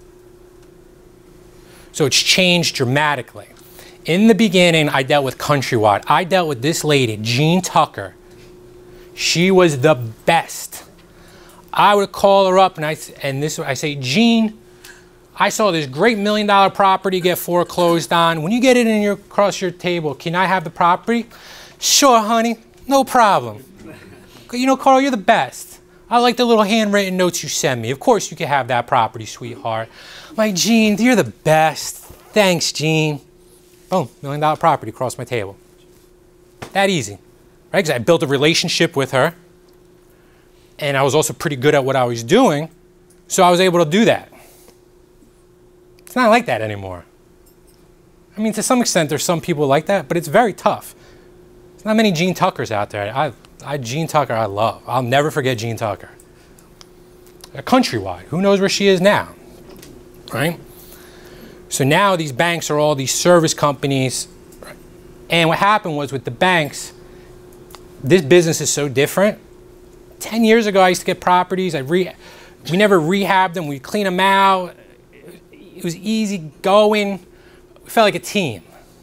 So it's changed dramatically. In the beginning, I dealt with Countrywide. I dealt with this lady, Jean Tucker. She was the best. I would call her up and I say, Jean, I saw this great $1 million property get foreclosed on. When you get it across your table, can I have the property? Sure, honey, no problem. You know, Carl, you're the best. I like the little handwritten notes you send me. Of course you can have that property, sweetheart. I'm like, Jean, you're the best. Thanks, Jean. Boom, $1 million property across my table. That easy, right? Because I built a relationship with her. And I was also pretty good at what I was doing, so I was able to do that. It's not like that anymore. I mean, to some extent, there's some people like that, but it's very tough. There's not many Jean Tuckers out there. Jean Tucker, I love. I'll never forget Jean Tucker. Countrywide, who knows where she is now, right? So now these banks are all these service companies. And what happened was with the banks, this business is so different. 10 years ago, I used to get properties. We never rehabbed them. We'd clean them out. It was easy going. We felt like a team.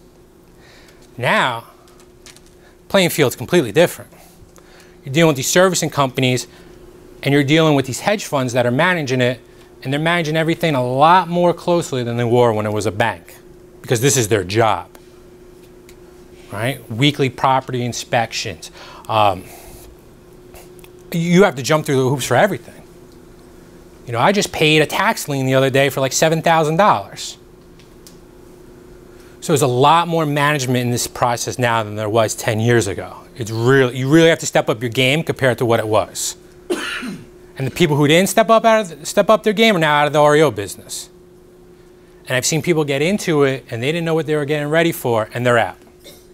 Now, playing field's completely different. You're dealing with these servicing companies, and you're dealing with these hedge funds that are managing it, and they're managing everything a lot more closely than they were when it was a bank, because this is their job, right? Weekly property inspections. You have to jump through the hoops for everything. You know, I just paid a tax lien the other day for like $7,000. So there's a lot more management in this process now than there was 10 years ago. It's really, you really have to step up your game compared to what it was. And the people who didn't step up their game are now out of the REO business. And I've seen people get into it and they didn't know what they were getting ready for and they're out.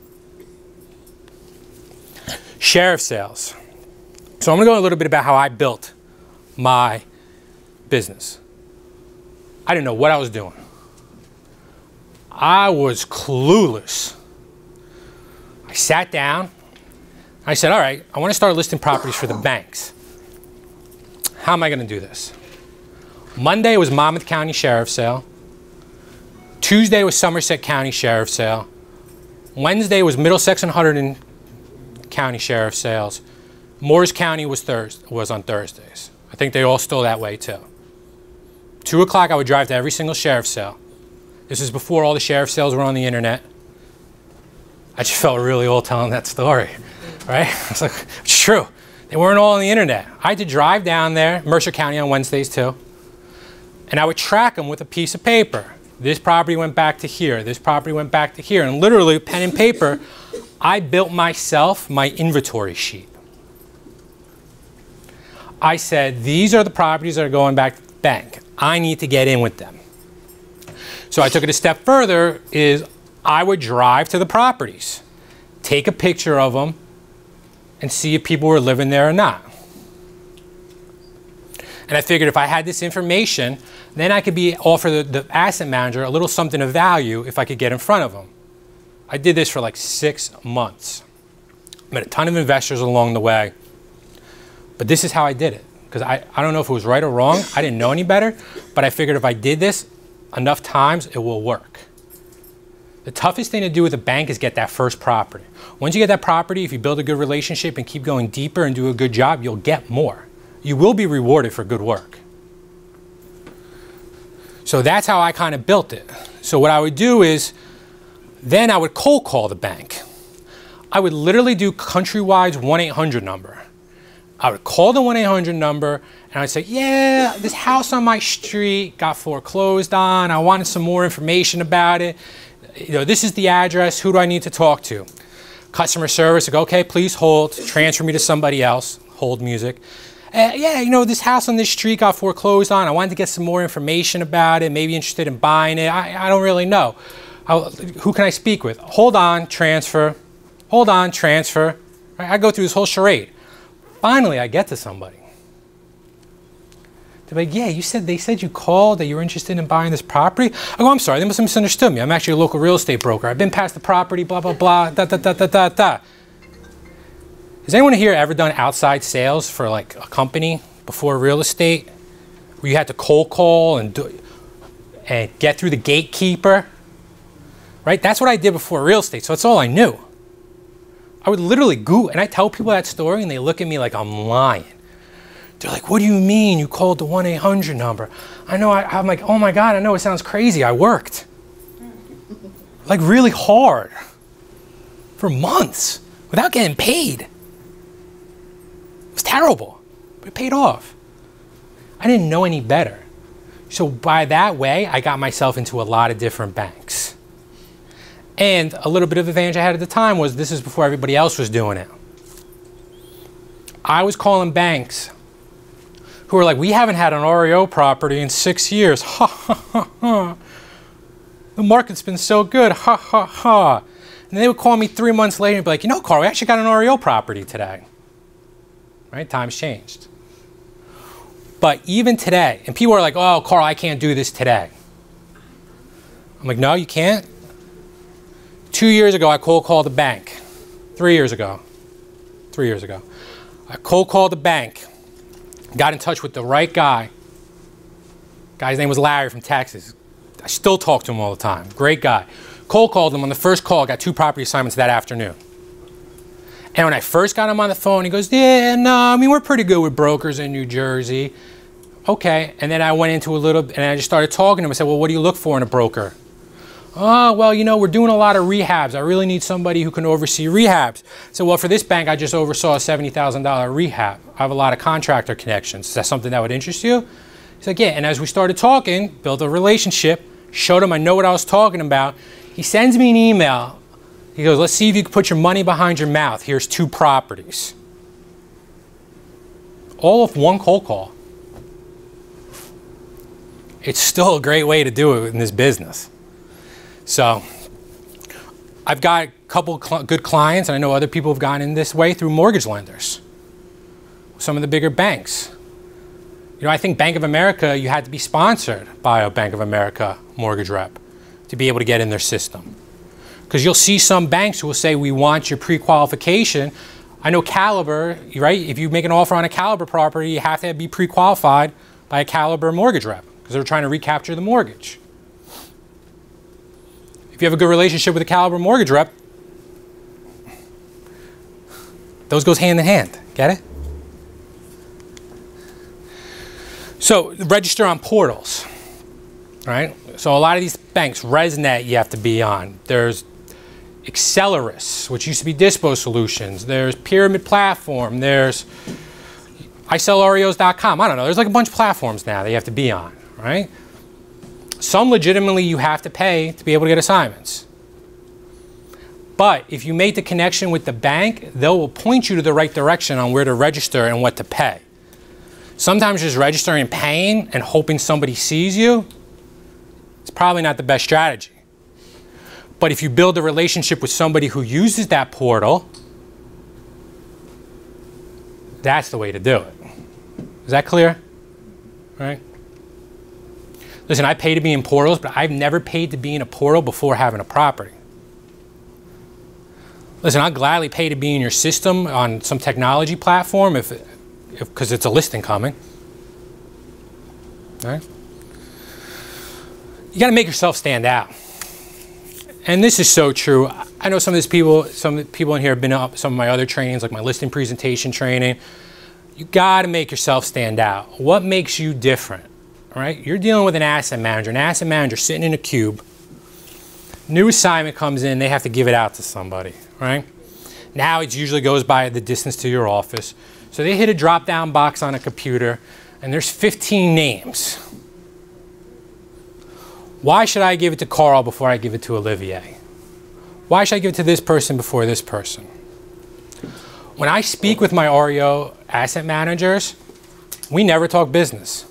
Sheriff sales. So I'm going to go a little bit about how I built my business. I didn't know what I was doing. I was clueless. I sat down. I said, all right, I want to start listing properties for the banks. How am I going to do this? Monday was Monmouth County Sheriff sale. Tuesday was Somerset County Sheriff sale. Wednesday was Middlesex and Hunterdon County Sheriff sales. Morris County was on Thursdays. I think they all still that way too. 2 o'clock I would drive to every single sheriff sale. This is before all the sheriff sales were on the internet. I just felt really old telling that story, right? I was like, it's true. They weren't all on the internet. I had to drive down there, Mercer County on Wednesdays too, and I would track them with a piece of paper. This property went back to here. This property went back to here. And literally, pen and paper, I built myself my inventory sheet. I said, these are the properties that are going back to the bank. I need to get in with them. So I took it a step further, is I would drive to the properties, take a picture of them, and see if people were living there or not. And I figured if I had this information, then I could offer the asset manager a little something of value if I could get in front of them. I did this for like 6 months. Met a ton of investors along the way. But this is how I did it. Because I don't know if it was right or wrong. I didn't know any better. But I figured if I did this enough times, it will work. The toughest thing to do with a bank is get that first property. Once you get that property, if you build a good relationship and keep going deeper and do a good job, you'll get more. You will be rewarded for good work. So that's how I kind of built it. So what I would do is, then I would cold call the bank. I would literally do Countrywide's 1-800 number. I would call the 1-800 number and I'd say, yeah, this house on my street got foreclosed on. I wanted some more information about it. You know, this is the address. Who do I need to talk to? Customer service would go, okay, please hold. Transfer me to somebody else. Hold music. Yeah, you know, this house on this street got foreclosed on. I wanted to get some more information about it. Maybe interested in buying it. I don't really know. Who can I speak with? Hold on, transfer. Hold on, transfer. Right? I go through this whole charade. Finally, I get to somebody. They're like, yeah, they said you called, that you were interested in buying this property. I go, I'm sorry, they must have misunderstood me. I'm actually a local real estate broker. I've been past the property, blah, blah, blah, da, da, da, da, da, da. Has anyone here ever done outside sales for like a company before real estate? Where you had to cold call and get through the gatekeeper? Right? That's what I did before real estate, so that's all I knew. I would literally Google, and I tell people that story and they look at me like I'm lying. They're like, what do you mean you called the 1-800 number? I know, I'm like, oh my God, I know it sounds crazy. I worked. Like really hard. For months. Without getting paid. It was terrible. But it paid off. I didn't know any better. So by that way, I got myself into a lot of different banks. And a little bit of advantage I had at the time was this is before everybody else was doing it. I was calling banks who were like, we haven't had an REO property in 6 years. Ha, ha, ha, ha. The market's been so good. Ha, ha, ha. And they would call me 3 months later and be like, you know, Carl, we actually got an REO property today. Right? Times changed. But even today, and people are like, oh, Carl, I can't do this today. I'm like, no, you can't. 2 years ago, I cold called the bank. 3 years ago. 3 years ago. I cold called the bank. Got in touch with the right guy. Guy's name was Larry from Texas. I still talk to him all the time. Great guy. Cold called him on the first call. Got 2 property assignments that afternoon. And when I first got him on the phone, he goes, yeah, no, I mean, we're pretty good with brokers in New Jersey. Okay. And then I went into a little, and I just started talking to him. I said, well, what do you look for in a broker? Oh, well, you know, we're doing a lot of rehabs. I really need somebody who can oversee rehabs. So, well, for this bank, I just oversaw a $70,000 rehab. I have a lot of contractor connections. Is that something that would interest you? He's like, yeah. And as we started talking, built a relationship, showed him I know what I was talking about. He sends me an email. He goes, let's see if you can put your money behind your mouth. Here's 2 properties. All of one cold call. It's still a great way to do it in this business. So I've got a couple good clients, and I know other people have gone in this way through mortgage lenders, some of the bigger banks. You know, I think Bank of America, you had to be sponsored by a Bank of America mortgage rep to be able to get in their system. Because you'll see some banks who will say, we want your pre-qualification. I know Caliber, right? If you make an offer on a Caliber property, you have to be pre-qualified by a Caliber mortgage rep because they're trying to recapture the mortgage. If you have a good relationship with a Caliber mortgage rep, those goes hand in hand. Get it? So register on portals, right? So a lot of these banks, ResNet you have to be on. There's Accelerus, which used to be Dispo Solutions. There's Pyramid Platform. There's ISellREOs.com. I don't know. There's like a bunch of platforms now that you have to be on, right? Some legitimately you have to pay to be able to get assignments. But if you make the connection with the bank, they will point you to the right direction on where to register and what to pay. Sometimes just registering and paying and hoping somebody sees you, it's probably not the best strategy. But if you build a relationship with somebody who uses that portal, that's the way to do it. Is that clear? Right? Listen, I pay to be in portals, but I've never paid to be in a portal before having a property. Listen, I'll gladly pay to be in your system on some technology platform because it's a listing coming. All right? You got to make yourself stand out. And this is so true. I know some of the people in here have been up some of my other trainings, like my listing presentation training. You got to make yourself stand out. What makes you different? All right? You're dealing with an asset manager sitting in a cube. New assignment comes in, they have to give it out to somebody, right? Now it usually goes by the distance to your office. So they hit a drop-down box on a computer, and there's 15 names. Why should I give it to Carl before I give it to Olivier? Why should I give it to this person before this person? When I speak with my REO asset managers, we never talk business.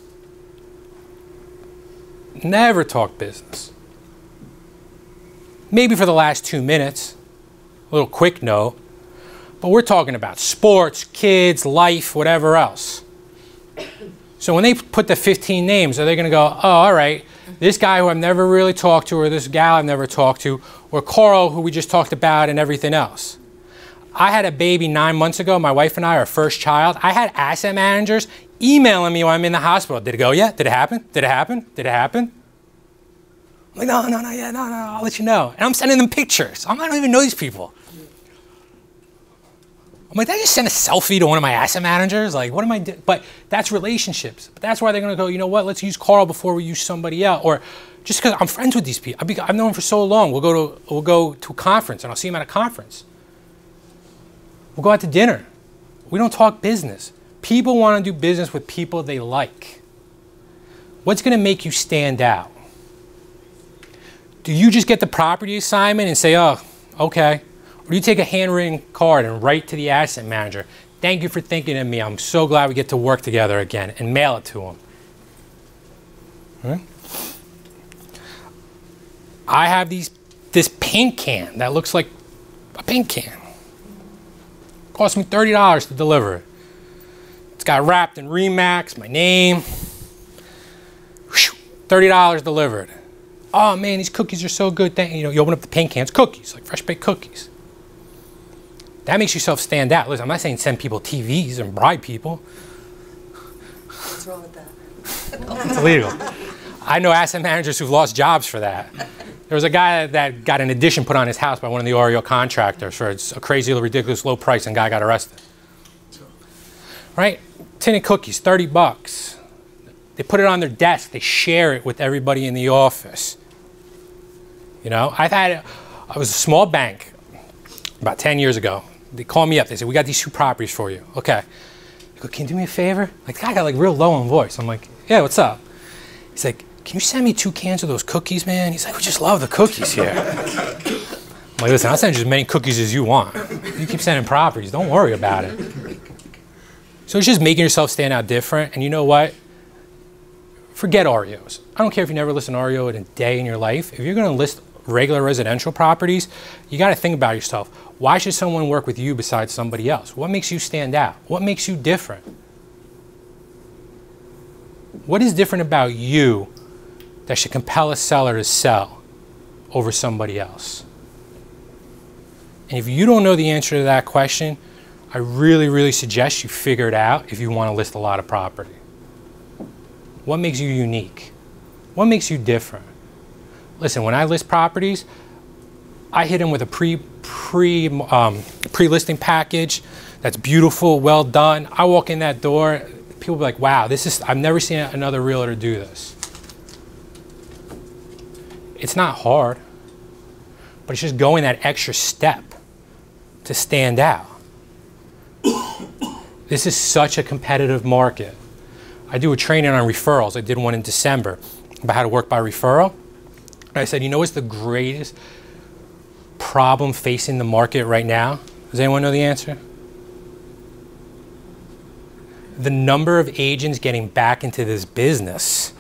Never talk business. Maybe for the last 2 minutes, a little quick note, but we're talking about sports, kids, life, whatever else. So when they put the 15 names, are they going to go, oh, all right, this guy who I've never really talked to, or this gal I've never talked to, or Carl who we just talked about and everything else? I had a baby 9 months ago, my wife and I, our first child. I had asset managers emailing me while I'm in the hospital. Did it go yet? Did it happen? Did it happen? Did it happen? I'm like, no, I'll let you know. And I'm sending them pictures. I don't even know these people. I'm like, did I just send a selfie to one of my asset managers? Like, what am I doing? But that's relationships. But that's why they're going to go, you know what, let's use Carl before we use somebody else. Or just because I'm friends with these people. I've known them for so long. We'll go to a conference, and I'll see them at a conference. We'll go out to dinner. We don't talk business. People want to do business with people they like. What's going to make you stand out? Do you just get the property assignment and say, oh, okay? Or do you take a handwritten card and write to the asset manager, thank you for thinking of me, I'm so glad we get to work together again, and mail it to them? Right? I have this paint can that looks like a paint can. It cost me $30 to deliver it. It's got wrapped in Remax, my name. $30 delivered. Oh man, these cookies are so good. You know, you open up the paint cans, cookies, like fresh baked cookies. That makes yourself stand out. Listen, I'm not saying send people TVs and bribe people. What's wrong with that? It's illegal. I know asset managers who've lost jobs for that. There was a guy that got an addition put on his house by one of the REO contractors for a crazy, ridiculous low price, and guy got arrested. Right? Tin of cookies, 30 bucks. They put it on their desk. They share it with everybody in the office. You know, I was a small bank about 10 years ago. They called me up. They said, we got these 2 properties for you. Okay. They go, can you do me a favor? Like, the guy got like real low in voice. I'm like, Yeah, what's up? He's like, can you send me 2 cans of those cookies, man? He's like, we just love the cookies here. I'm like, listen, I'll send you as many cookies as you want. You keep sending properties, don't worry about it. So it's just making yourself stand out different. And you know what? Forget REOs. I don't care if you never list an REO in a day in your life. If you're gonna list regular residential properties, you gotta think about yourself. Why should someone work with you besides somebody else? What makes you stand out? What makes you different? What is different about you that should compel a seller to sell over somebody else? And if you don't know the answer to that question, I really, really suggest you figure it out if you want to list a lot of property. What makes you unique? What makes you different? Listen, when I list properties, I hit them with a pre-listing package that's beautiful, well done. I walk in that door, people be like, wow, I've never seen another realtor do this. It's not hard, but it's just going that extra step to stand out. This is such a competitive market. I do a training on referrals. I did one in December about how to work by referral. And I said, you know what's the greatest problem facing the market right now? Does anyone know the answer? The number of agents getting back into this business.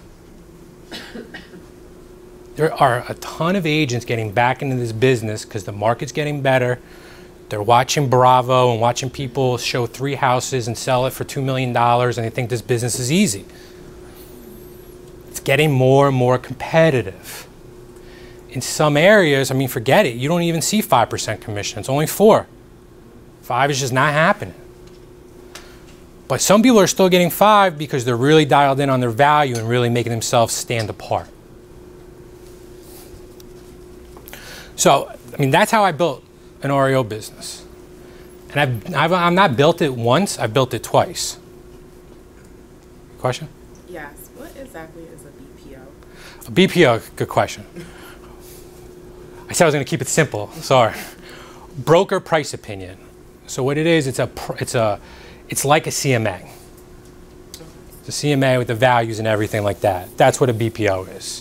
There are a ton of agents getting back into this business because the market's getting better. They're watching Bravo and watching people show 3 houses and sell it for $2 million, and they think this business is easy. It's getting more and more competitive. In some areas, I mean, forget it. You don't even see 5% commission. It's only 4. 5 is just not happening. But some people are still getting 5 because they're really dialed in on their value and really making themselves stand apart. So, I mean, that's how I built an REO business. And I've not built it once, I've built it twice. Question? Yes. What exactly is a BPO? A BPO, good question. I said I was going to keep it simple. Sorry. Broker price opinion. So what it is, it's like a CMA. It's a CMA with the values and everything like that. That's what a BPO is.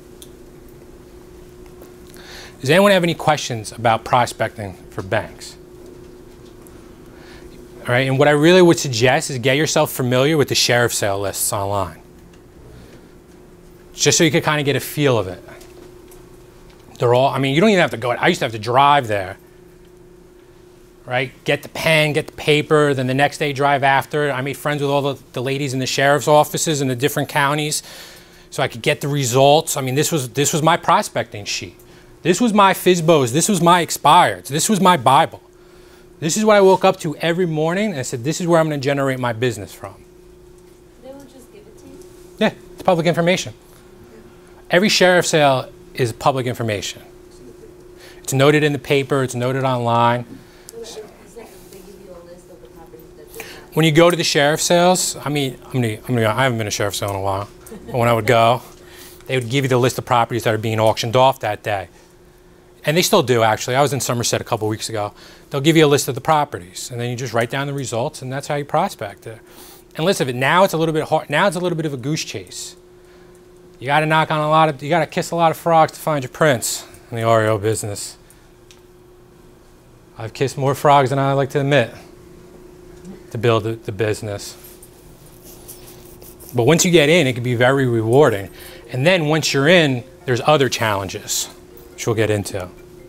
Does anyone have any questions about prospecting for banks? All right, and what I really would suggest is get yourself familiar with the sheriff sale lists online. Just so you can kind of get a feel of it. They're all, I mean, you don't even have to go, I used to have to drive there, right? Get the pen, get the paper, then the next day drive after. I made friends with all the ladies in the sheriff's offices in the different counties so I could get the results. I mean, this was my prospecting sheet. This was my FSBOs. This was my expireds. This was my Bible. This is what I woke up to every morning and I said, this is where I'm going to generate my business from. They will just give it to you? Yeah, it's public information. Every sheriff sale is public information. It's noted in the paper. It's noted online. When you go to the sheriff sales, I mean, I haven't been to sheriff sale in a while. But when I would go, they would give you the list of properties that are being auctioned off that day. And they still do, actually. I was in Somerset a couple weeks ago. They'll give you a list of the properties, and then you just write down the results, and that's how you prospect it. And listen, now it's a little bit hard. Now it's a little bit of a goose chase. You got to knock on you got to kiss a lot of frogs to find your prince in the REO business. I've kissed more frogs than I like to admit to build the business. But once you get in, it can be very rewarding. And then once you're in, there's other challenges, which we'll get into.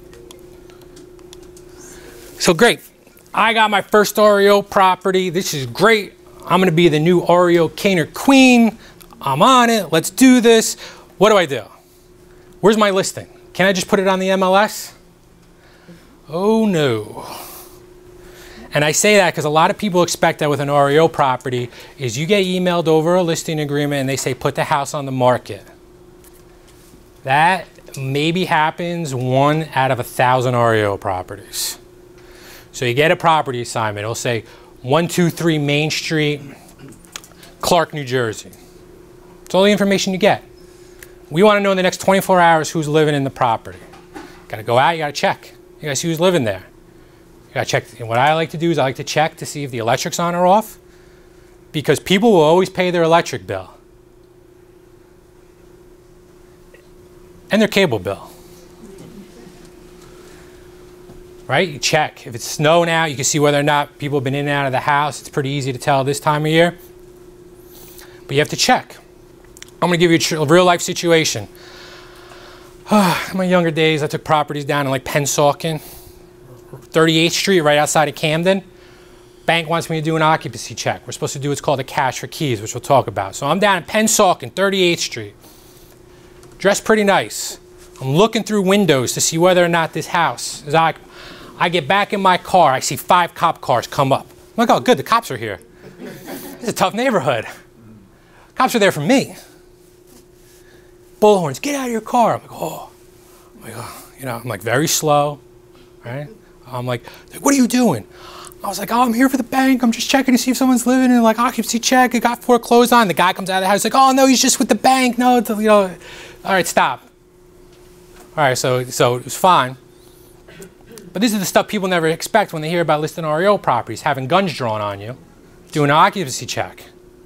So great. I got my first REO property. This is great. I'm going to be the new REO king or queen. I'm on it. Let's do this. What do? Where's my listing? Can I just put it on the MLS? Oh, no. And I say that because a lot of people expect that with an REO property is you get emailed over a listing agreement and they say put the house on the market. That maybe happens 1 out of 1,000 REO properties. So you get a property assignment. It'll say 123 Main Street, Clark, New Jersey. That's all the information you get. We want to know in the next 24 hours who's living in the property. Got to go out, you got to check. You got to see who's living there. You got to check. And what I like to do is I like to check to see if the electric's on or off, because people will always pay their electric bill. and their cable bill. Right? You check. If it's snowing out, you can see whether or not people have been in and out of the house. It's pretty easy to tell this time of year. But you have to check. I'm going to give you a real life situation. In my younger days, I took properties down in like Pennsauken, 38th Street, right outside of Camden. Bank wants me to do an occupancy check. We're supposed to do what's called a cash for keys, which we'll talk about. So I'm down in Pennsauken, 38th Street. Dressed pretty nice. I'm looking through windows to see whether or not this house is occupied. I get back in my car, I see 5 cop cars come up. I'm like, oh good, the cops are here. This is a tough neighborhood. Cops are there for me. Bullhorns, get out of your car. I'm like, oh. You know, I'm like very slow, right? I'm like, what are you doing? I was like, oh, I'm here for the bank. I'm just checking to see if someone's living in like occupancy check. It got foreclosed on. The guy comes out of the house like, oh no, he's just with the bank. No, it's, you know, all right, stop. All right, so it was fine. But this is the stuff people never expect when they hear about listed REO properties, having guns drawn on you, doing an occupancy check.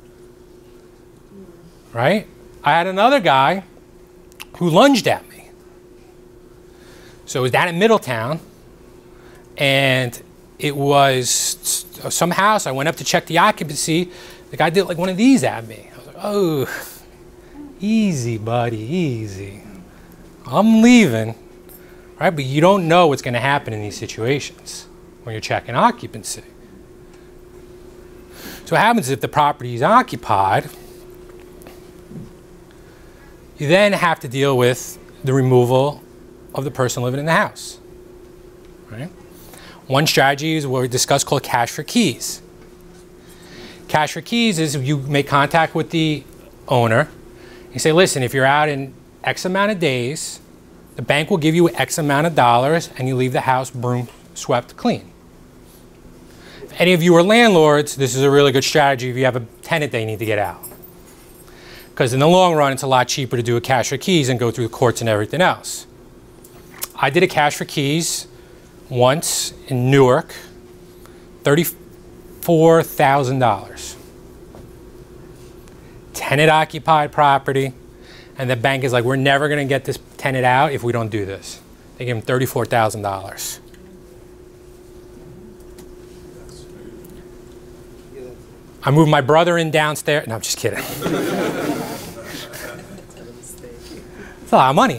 Right? I had another guy who lunged at me. So it was down in Middletown, and it was some house. I went up to check the occupancy. The guy did like one of these at me. I was like, oh, easy, buddy, easy. I'm leaving. Right? But you don't know what's going to happen in these situations when you're checking occupancy. So what happens if the property is occupied? You then have to deal with the removal of the person living in the house. Right? One strategy is what we discussed called cash for keys. Cash for keys is you make contact with the owner. You say, listen, if you're out in X amount of days, the bank will give you X amount of dollars and you leave the house broom swept clean. If any of you are landlords, this is a really good strategy if you have a tenant they need to get out. Because in the long run, it's a lot cheaper to do a cash for keys and go through the courts and everything else. I did a cash for keys once in Newark, $34,000. Tenant occupied property. And the bank is like, we're never going to get this tenant out if we don't do this. They gave him $34,000. I moved my brother in downstairs. No, I'm just kidding. It's a lot of money.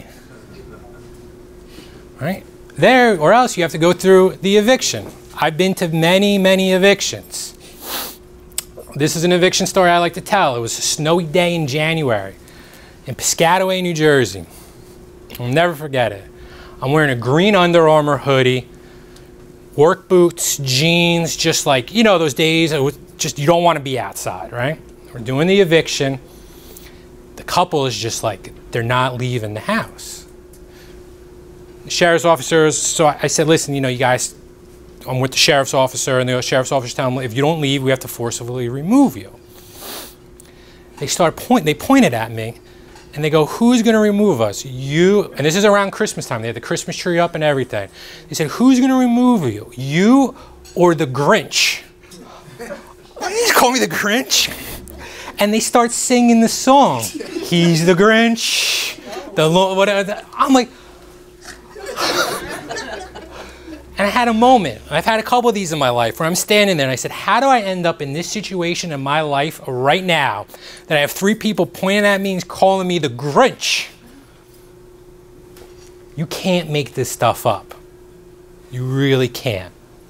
Right? There, or else you have to go through the eviction. I've been to many, many evictions. This is an eviction story I like to tell. It was a snowy day in January in Piscataway, New Jersey. I'll never forget it. I'm wearing a green Under Armour hoodie, work boots, jeans, just like, you know, those days, it was just, you don't want to be outside, right? We're doing the eviction. The couple is just like, they're not leaving the house. The sheriff's officers, so I said, listen, you know, you guys, I'm with the sheriff's officer, and the sheriff's officer telling me, if you don't leave, we have to forcibly remove you. They pointed at me, and they go, who's going to remove us? You, and this is around Christmas time. They had the Christmas tree up and everything. They said, who's going to remove you? You or the Grinch? Why did you call me the Grinch? And they start singing the song. He's the Grinch. I'm like, and I had a moment. I've had a couple of these in my life where I'm standing there and I said, how do I end up in this situation in my life right now that I have 3 people pointing at me and calling me the Grinch? You can't make this stuff up. You really can't.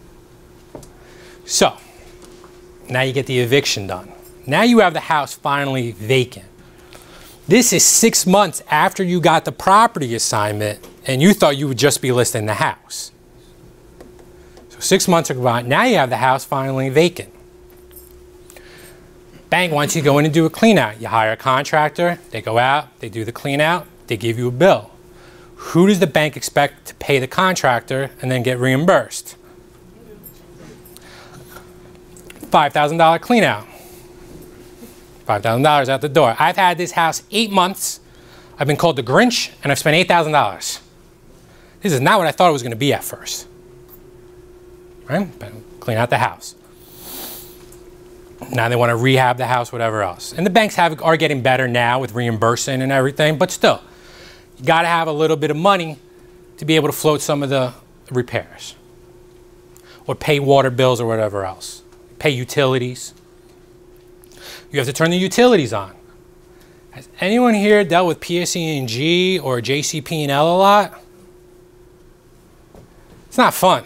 So, now you get the eviction done. Now you have the house finally vacant. This is 6 months after you got the property assignment and you thought you would just be listing the house. So 6 months are gone. Now you have the house finally vacant. Bank wants you to go in and do a clean out. You hire a contractor, they go out, they do the clean out, they give you a bill. Who does the bank expect to pay the contractor and then get reimbursed? $5,000 clean out. $5,000 out the door. I've had this house 8 months. I've been called the Grinch and I've spent $8,000. This is not what I thought it was going to be at first. Right? Clean out the house. Now they want to rehab the house, whatever else. And the banks are getting better now with reimbursing and everything, but still, You got to have a little bit of money to be able to float some of the repairs or pay water bills or whatever else. Pay utilities. You have to turn the utilities on. Has anyone here dealt with PSE&G or JCP&L a lot? It's not fun.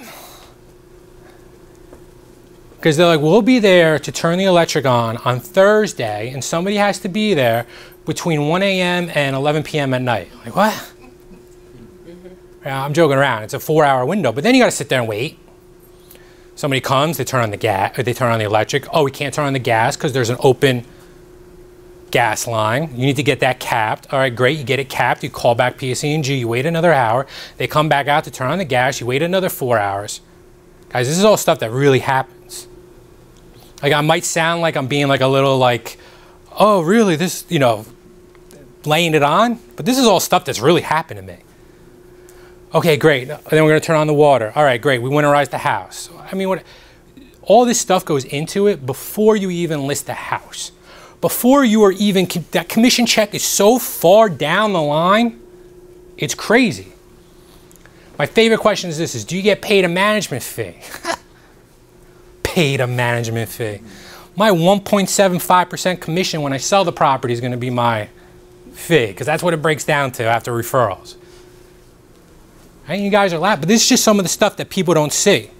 Because they're like, we'll be there to turn the electric on Thursday, and somebody has to be there between 1 a.m. and 11 p.m. at night. Like, what? Yeah, I'm joking around. It's a 4-hour window, but then you got to sit there and wait. Somebody comes, they turn on the gas, or they turn on the electric. Oh, we can't turn on the gas because there's an open gas line. You need to get that capped. All right, great. You get it capped. You call back PSE&G. You wait another hour. They come back out to turn on the gas. You wait another 4 hours. Guys, this is all stuff that really happens. Like, I might sound like I'm being like a little like, oh, really? This, you know, laying it on? But this is all stuff that's really happened to me. Okay, great. And then we're going to turn on the water. All right, great. We winterize the house. I mean, all this stuff goes into it before you even list the house. Before you are even, that commission check is so far down the line, it's crazy. My favorite question is this, do you get paid a management fee? Paid a management fee. My 1.75% commission when I sell the property is going to be my fee, because that's what it breaks down to after referrals. And you guys are laughing, but this is just some of the stuff that people don't see.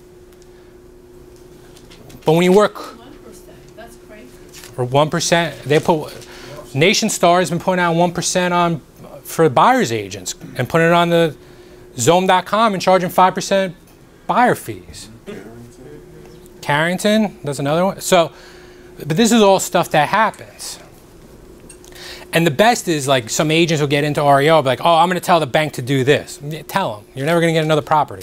But when you work 1%, that's crazy. for 1%, they put, Nation Star has been putting out 1% on for buyer's agents and putting it on the Zoom.com and charging 5% buyer fees. Carrington, that's another one. So, but this is all stuff that happens. And the best is, like, some agents will get into REO, be like, oh, I'm going to tell the bank to do this. Tell them. You're never going to get another property.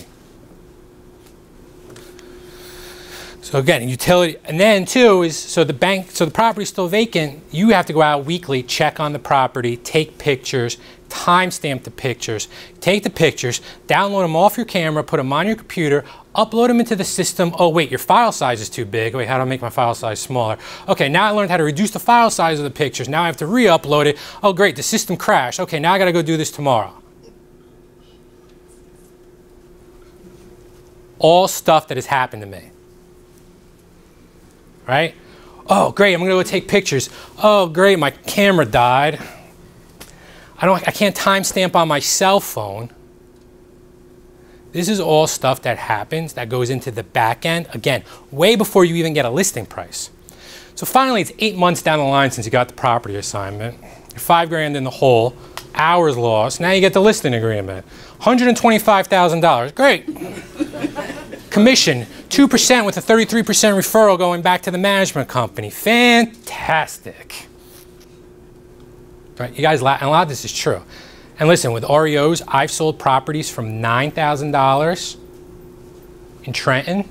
So again, utility, and then too is, so the property's still vacant, you have to go out weekly, check on the property, take pictures, timestamp the pictures, take the pictures, download them off your camera, put them on your computer, upload them into the system. Oh wait, your file size is too big. Wait, how do I make my file size smaller? Okay, now I learned how to reduce the file size of the pictures. Now I have to re-upload it. Oh great, the system crashed. Okay, now I gotta go do this tomorrow. All stuff that has happened to me. Right? Oh, great, I'm gonna go take pictures. Oh, great, my camera died. I can't timestamp on my cell phone. This is all stuff that happens that goes into the back end, again, way before you even get a listing price. So finally, it's 8 months down the line since you got the property assignment. You're $5,000 in the hole, hours lost. Now you get the listing agreement. $125,000, great. Commission, 2% with a 33% referral going back to the management company. Fantastic. Right, you guys laugh, and a lot of this is true. And listen, with REOs, I've sold properties from $9,000 in Trenton,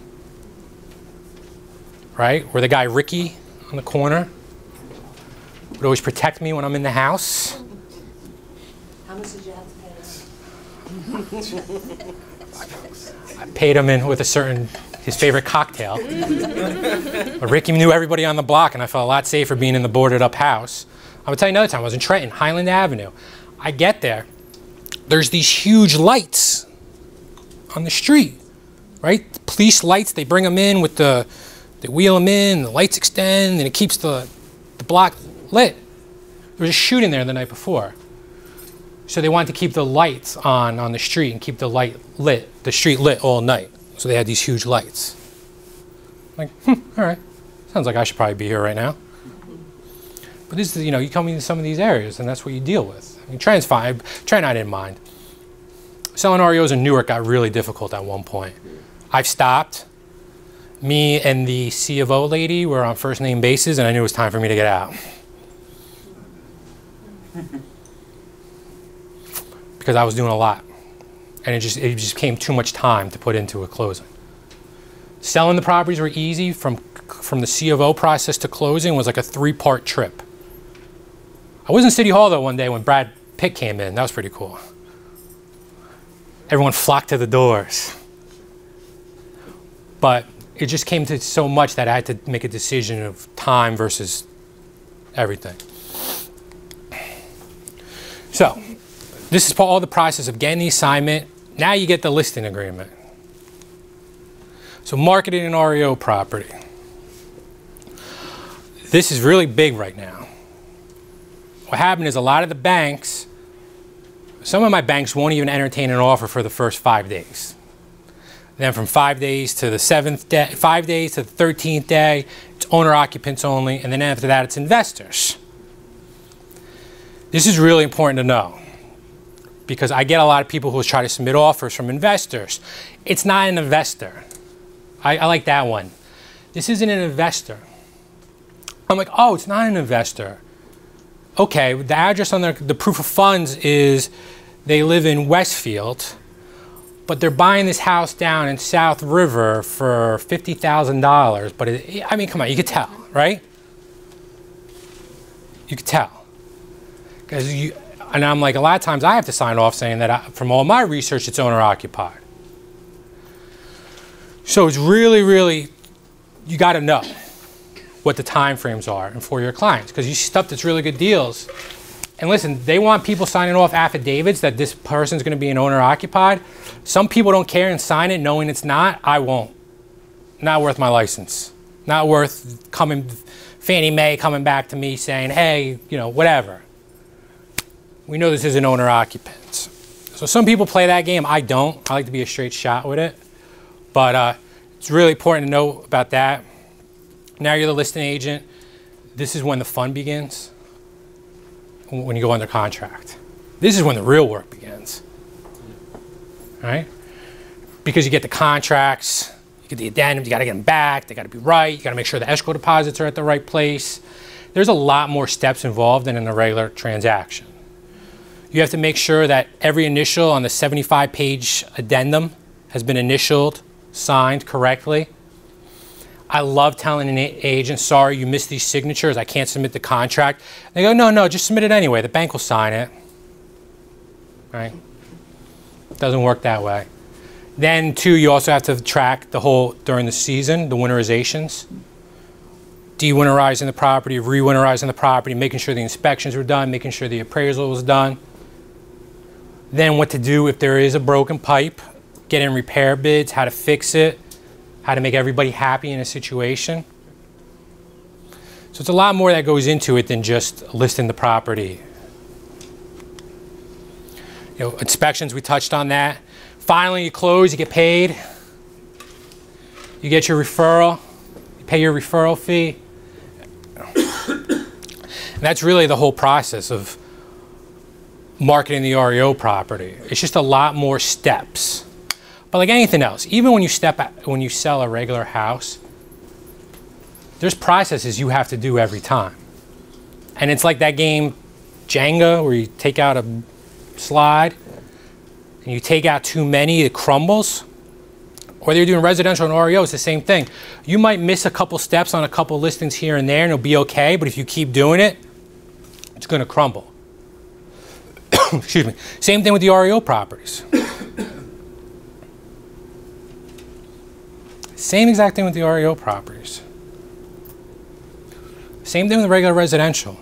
right? Where the guy Ricky on the corner would always protect me when I'm in the house. How much did you have to pay? I paid him in with his favorite cocktail. But Ricky knew everybody on the block, and I felt a lot safer being in the boarded up house. I would tell you another time, I was in Trenton, Highland Avenue. I get there, there's these huge lights on the street, right? The police lights, they bring them in with they wheel them in, the lights extend, and it keeps the block lit. There was a shooting there the night before. So they wanted to keep the lights on the street and keep the street lit all night. So they had these huge lights. Like, all right, sounds like I should probably be here right now. But this is, you know, you come into some of these areas and that's what you deal with. I mean, Trenton's fine. Trenton I didn't mind. Selling REOs in Newark got really difficult at one point. I've stopped. Me and the C of O lady were on first name basis, and I knew it was time for me to get out. Because I was doing a lot. And it just became too much time to put into a closing. Selling the properties were easy. From the C of O process to closing was like a 3-part trip. I was in City Hall though one day when Brad Pitt came in. That was pretty cool. Everyone flocked to the doors. But it just came to so much that I had to make a decision of time versus everything. So, this is all the process of getting the assignment. Now you get the listing agreement. So marketing an REO property. This is really big right now. What happened is a lot of the banks, some of my banks won't even entertain an offer for the first 5 days. Then from 5 days to the 7th day, 5 days to the 13th day, it's owner occupants only, and then after that it's investors. This is really important to know because I get a lot of people who try to submit offers from investors. It's not an investor. I like that one. This isn't an investor. I'm like, oh, it's not an investor. Okay, the address on the proof of funds is they live in Westfield, but they're buying this house down in South River for $50,000. But I mean, come on, you could tell, right? You could tell. And I'm like, a lot of times I have to sign off saying that from all my research, it's owner occupied. So it's really, really, you got to know what the time frames are and for your clients, because you see stuff that's really good deals. And listen, they want people signing off affidavits that this person's going to be an owner occupied. Some people don't care and sign it knowing it's not. I won't. Not worth my license. Not worth Fannie Mae coming back to me saying, hey, you know, whatever. We know this is an owner occupant. So some people play that game. I don't. I like to be a straight shot with it. But it's really important to know about that. Now you're the listing agent. This is when the fun begins, when you go under contract. This is when the real work begins, all right? Because you get the contracts, you get the addendums, you gotta get them back, they gotta be right, you gotta make sure the escrow deposits are at the right place. There's a lot more steps involved than in a regular transaction. You have to make sure that every initial on the 75-page addendum has been initialed, signed correctly. I love telling an agent, sorry, you missed these signatures, I can't submit the contract. They go, no, just submit it anyway, the bank will sign it. Right? It doesn't work that way. Then too, you also have to track the whole, during the season, the winterizations. De-winterizing the property, re-winterizing the property, making sure the inspections were done, making sure the appraisal was done. Then what to do if there is a broken pipe, get in repair bids, how to fix it, how to make everybody happy in a situation. So it's a lot more that goes into it than just listing the property. You know, inspections, we touched on that. Finally, you close, you get paid. You get your referral, you pay your referral fee. And that's really the whole process of marketing the REO property. It's just a lot more steps. But like anything else, even when you sell a regular house, there's processes you have to do every time. And it's like that game Jenga where you take out a slide and you take out too many, it crumbles. Whether you're doing residential and REO, it's the same thing. You might miss a couple steps on a couple listings here and there and it'll be okay, but if you keep doing it, it's going to crumble. Excuse me. Same thing with the REO properties. Same exact thing with the REO properties. Same thing with regular residential.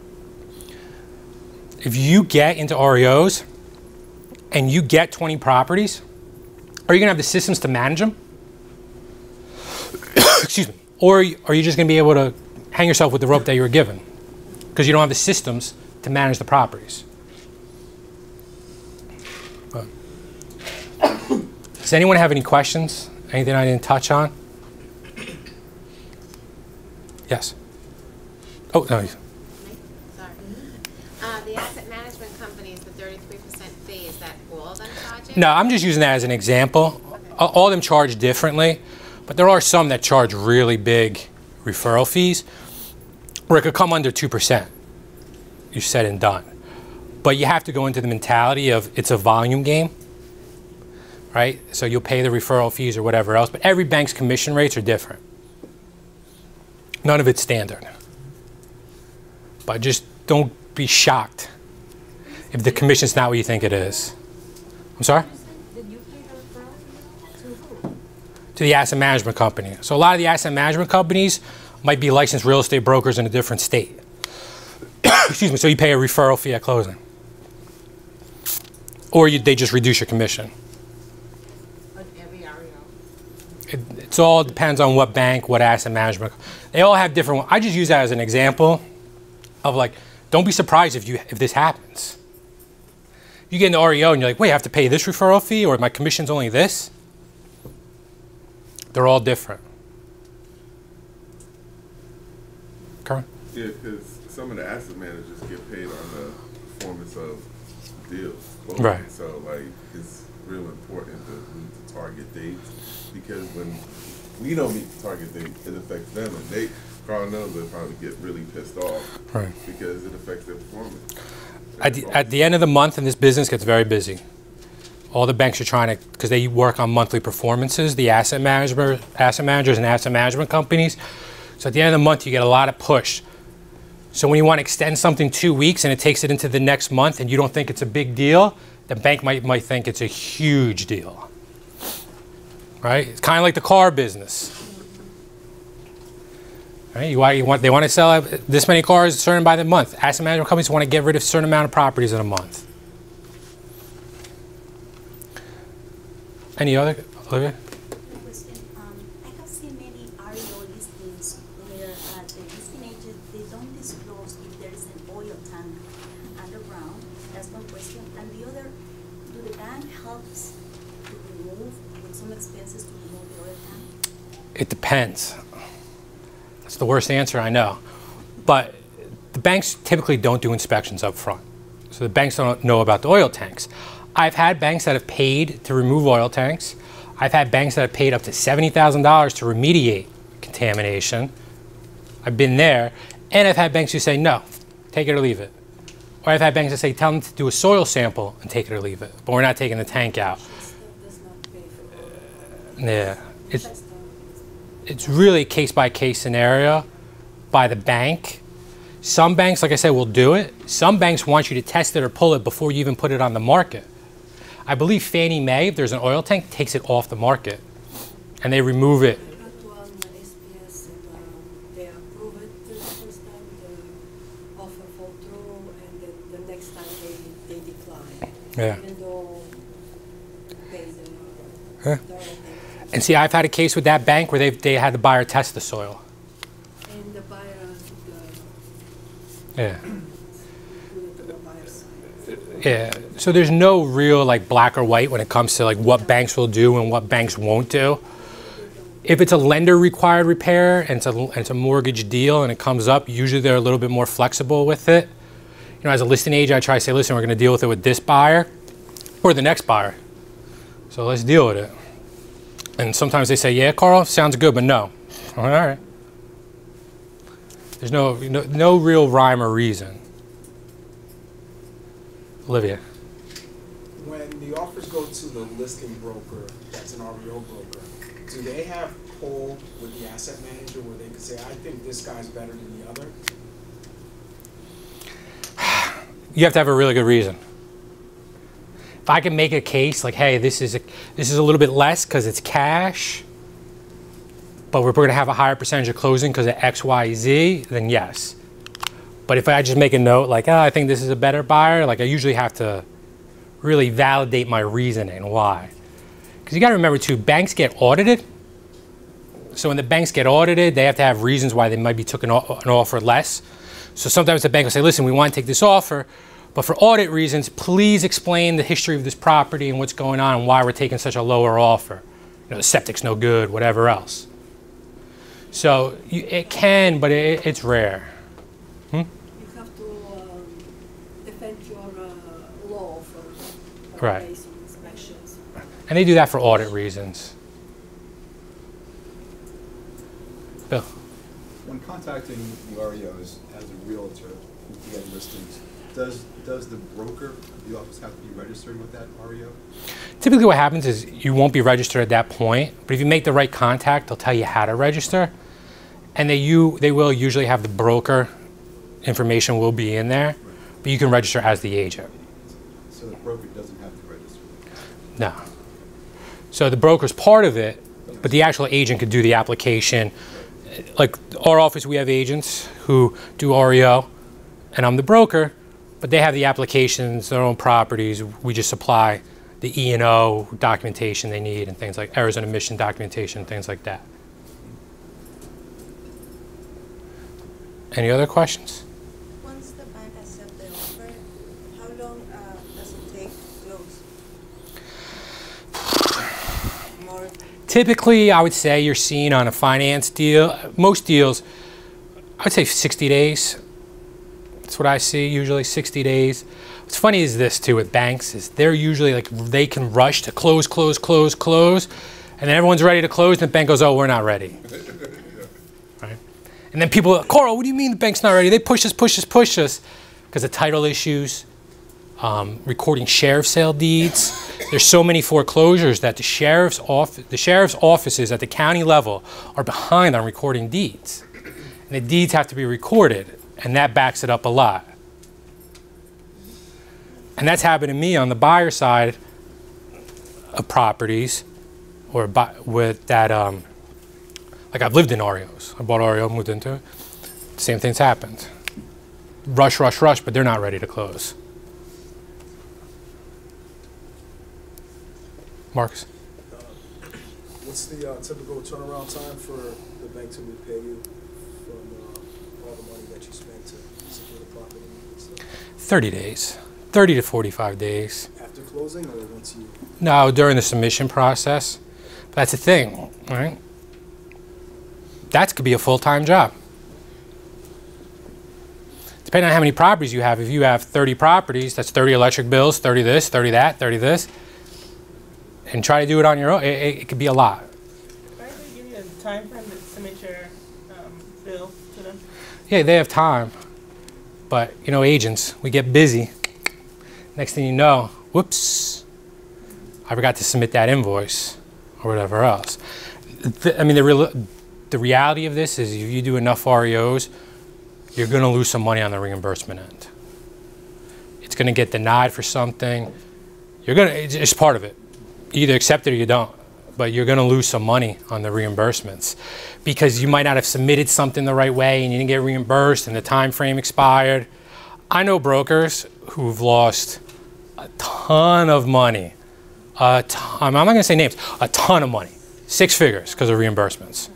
If you get into REOs and you get 20 properties, are you going to have the systems to manage them? Excuse me. Or are you just going to be able to hang yourself with the rope that you were given? Because you don't have the systems to manage the properties. But, does anyone have any questions? Anything I didn't touch on? Yes. Oh, no. Sorry. The asset management companies, the 33% fee, is that all of them charging? No, I'm just using that as an example. Okay. All of them charge differently, but there are some that charge really big referral fees where it could come under 2%. You're said and done. But you have to go into the mentality of it's a volume game. Right? So you'll pay the referral fees or whatever else, but every bank's commission rates are different. None of it's standard. But just don't be shocked if the commission's not what you think it is. I'm sorry? Did you pay the referral to who? To the asset management company. So a lot of the asset management companies might be licensed real estate brokers in a different state. Excuse me, so you pay a referral fee at closing. or they just reduce your commission. On every REO? It's all depends on what bank, what asset management. They all have different ones. I just use that as an example of like, don't be surprised if this happens. You get into REO and you're like, wait, I have to pay this referral fee, or my commission's only this? They're all different. Carmen? Yeah, because some of the asset managers get paid on the performance of deals. Right. So, like, it's real important to meet the target dates, because when we don't meet the target date, it affects them, and Carl knows they'll probably get really pissed off, Right. because it affects their performance. At the end of the month, and this business gets very busy. All the banks are trying to, because they work on monthly performances, the asset managers and asset management companies. So at the end of the month, you get a lot of push. So when you want to extend something 2 weeks and it takes it into the next month and you don't think it's a big deal, the bank might think it's a huge deal. Right? It's kind of like the car business. Right? They want to sell this many cars certain by the month. Asset management companies want to get rid of a certain amount of properties in a month. Any other, Olivia? Question. I have seen many REO listings where the listing agent, they don't disclose if there is an oil tank underground. That's one question. And the other, do the bank helps to remove, with some expenses to remove the oil tank? It depends. That's the worst answer I know. But the banks typically don't do inspections up front. So the banks don't know about the oil tanks. I've had banks that have paid to remove oil tanks. I've had banks that have paid up to $70,000 to remediate contamination. I've been there. And I've had banks who say, no, take it or leave it. Or I've had banks that say, tell them to do a soil sample and take it or leave it. But we're not taking the tank out. Yeah. It's really a case-by-case scenario by the bank. Some banks, like I said, will do it. Some banks want you to test it or pull it before you even put it on the market. I believe Fannie Mae, if there's an oil tank, takes it off the market and they remove it. I got one SPS and they approve it the first time, the offer fall through, and then the next time they decline. Yeah. Even though they pay Huh? the oil tank. And see, I've had a case with that bank where they had the buyer test the soil. And the buyer, Yeah. put it to the buyer's side. Yeah. So there's no real like black or white when it comes to like what banks will do and what banks won't do. If it's a lender required repair and it's a mortgage deal and it comes up, usually they're a little bit more flexible with it. You know, as a listing agent, I try to say, listen, we're going to deal with it with this buyer or the next buyer. So let's deal with it. And sometimes they say, yeah, Carl, sounds good, but no. All right. There's no real rhyme or reason. Olivia. When the offers go to the listing broker, that's an REO broker, do they have pull with the asset manager where they can say, I think this guy's better than the other? You have to have a really good reason. If I can make a case like, hey, this is a little bit less because it's cash, but we're going to have a higher percentage of closing because of X, Y, Z, then yes. But if I just make a note like, oh, I think this is a better buyer, like I usually have to really validate my reasoning why. Because you got to remember too, banks get audited. So when the banks get audited, they have to have reasons why they might be took an offer less. So sometimes the bank will say, listen, we want to take this offer, but for audit reasons, please explain the history of this property and what's going on and why we're taking such a lower offer. You know, the septic's no good, whatever else. So it can, but it's rare. You have to defend your law for Right. based on inspections. And they do that for audit reasons. Bill. When contacting the REOs as a realtor to get listings, does the broker of the office have to be registered with that REO? Typically what happens is you won't be registered at that point, but if you make the right contact, they'll tell you how to register. And they will usually have the broker information will be in there, but you can register as the agent. So the broker doesn't have to register? No. So the broker's part of it, but the actual agent could do the application. Like our office, we have agents who do REO, and I'm the broker, but they have the applications, their own properties. We just supply the E&O documentation they need and things like errors and omission documentation, things like that. Any other questions? Once the bank accepts the offer, how long does it take to close? More. Typically, I would say you're seeing on a finance deal, most deals, I would say 60 days. That's what I see, usually 60 days. What's funny is this too with banks is they're usually like, they can rush to close, close, close, close, and then everyone's ready to close and the bank goes, oh, we're not ready. Right? And then people, Coral, what do you mean the bank's not ready? They push us, push us, push us. Because of title issues, recording sheriff sale deeds. There's so many foreclosures that the sheriff's offices at the county level are behind on recording deeds. And the deeds have to be recorded, and that backs it up a lot. And that's happened to me on the buyer side of properties, or with that, like I've lived in REOs. I bought REO, moved into it. Same thing's happened. Rush, rush, rush, but they're not ready to close. Marcus? What's the typical turnaround time for the bank to repay you from all the money that you spent to secure the property and stuff? 30 days. 30 to 45 days. After closing or once you? No, during the submission process. But that's the thing, right? That could be a full-time job. Depending on how many properties you have, if you have 30 properties, that's 30 electric bills, 30 this, 30 that, 30 this, and try to do it on your own, it could be a lot. Why do they give you a time frame to submit your bill to them? Yeah, they have time, but you know, agents, we get busy. Next thing you know, whoops, I forgot to submit that invoice or whatever else. I mean, the reality of this is if you do enough REOs, you're going to lose some money on the reimbursement end. It's going to get denied for something. It's part of it. You either accept it or you don't, but you're going to lose some money on the reimbursements because you might not have submitted something the right way and you didn't get reimbursed and the time frame expired. I know brokers who've lost a ton of money. I'm not going to say names, a ton of money, 6 figures because of reimbursements.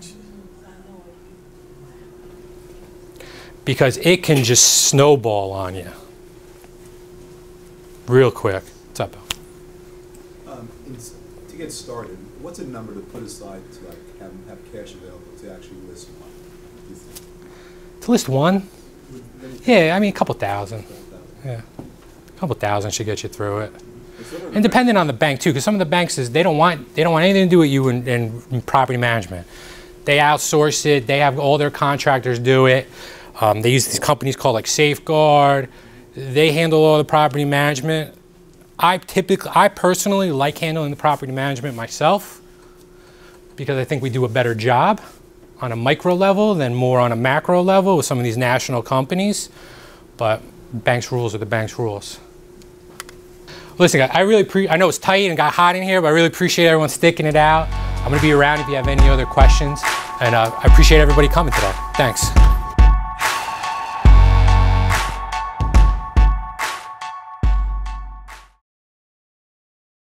Because it can just snowball on you real quick. What's up, Bill? To get started, what's a number to put aside to like have cash available to actually list one? Do you think? To list one? Yeah, I mean a couple thousand. Yeah, a couple thousand should get you through it. And depending on the bank too, because some of the banks they don't want anything to do with you in property management. They outsource it. They have all their contractors do it. They use these companies called like Safeguard. They handle all the property management. I personally like handling the property management myself because I think we do a better job on a micro level than more on a macro level with some of these national companies. But banks' rules are the bank's rules. Listen, guys, I know it's tight and got hot in here, but I really appreciate everyone sticking it out. I'm going to be around if you have any other questions. And I appreciate everybody coming today. Thanks.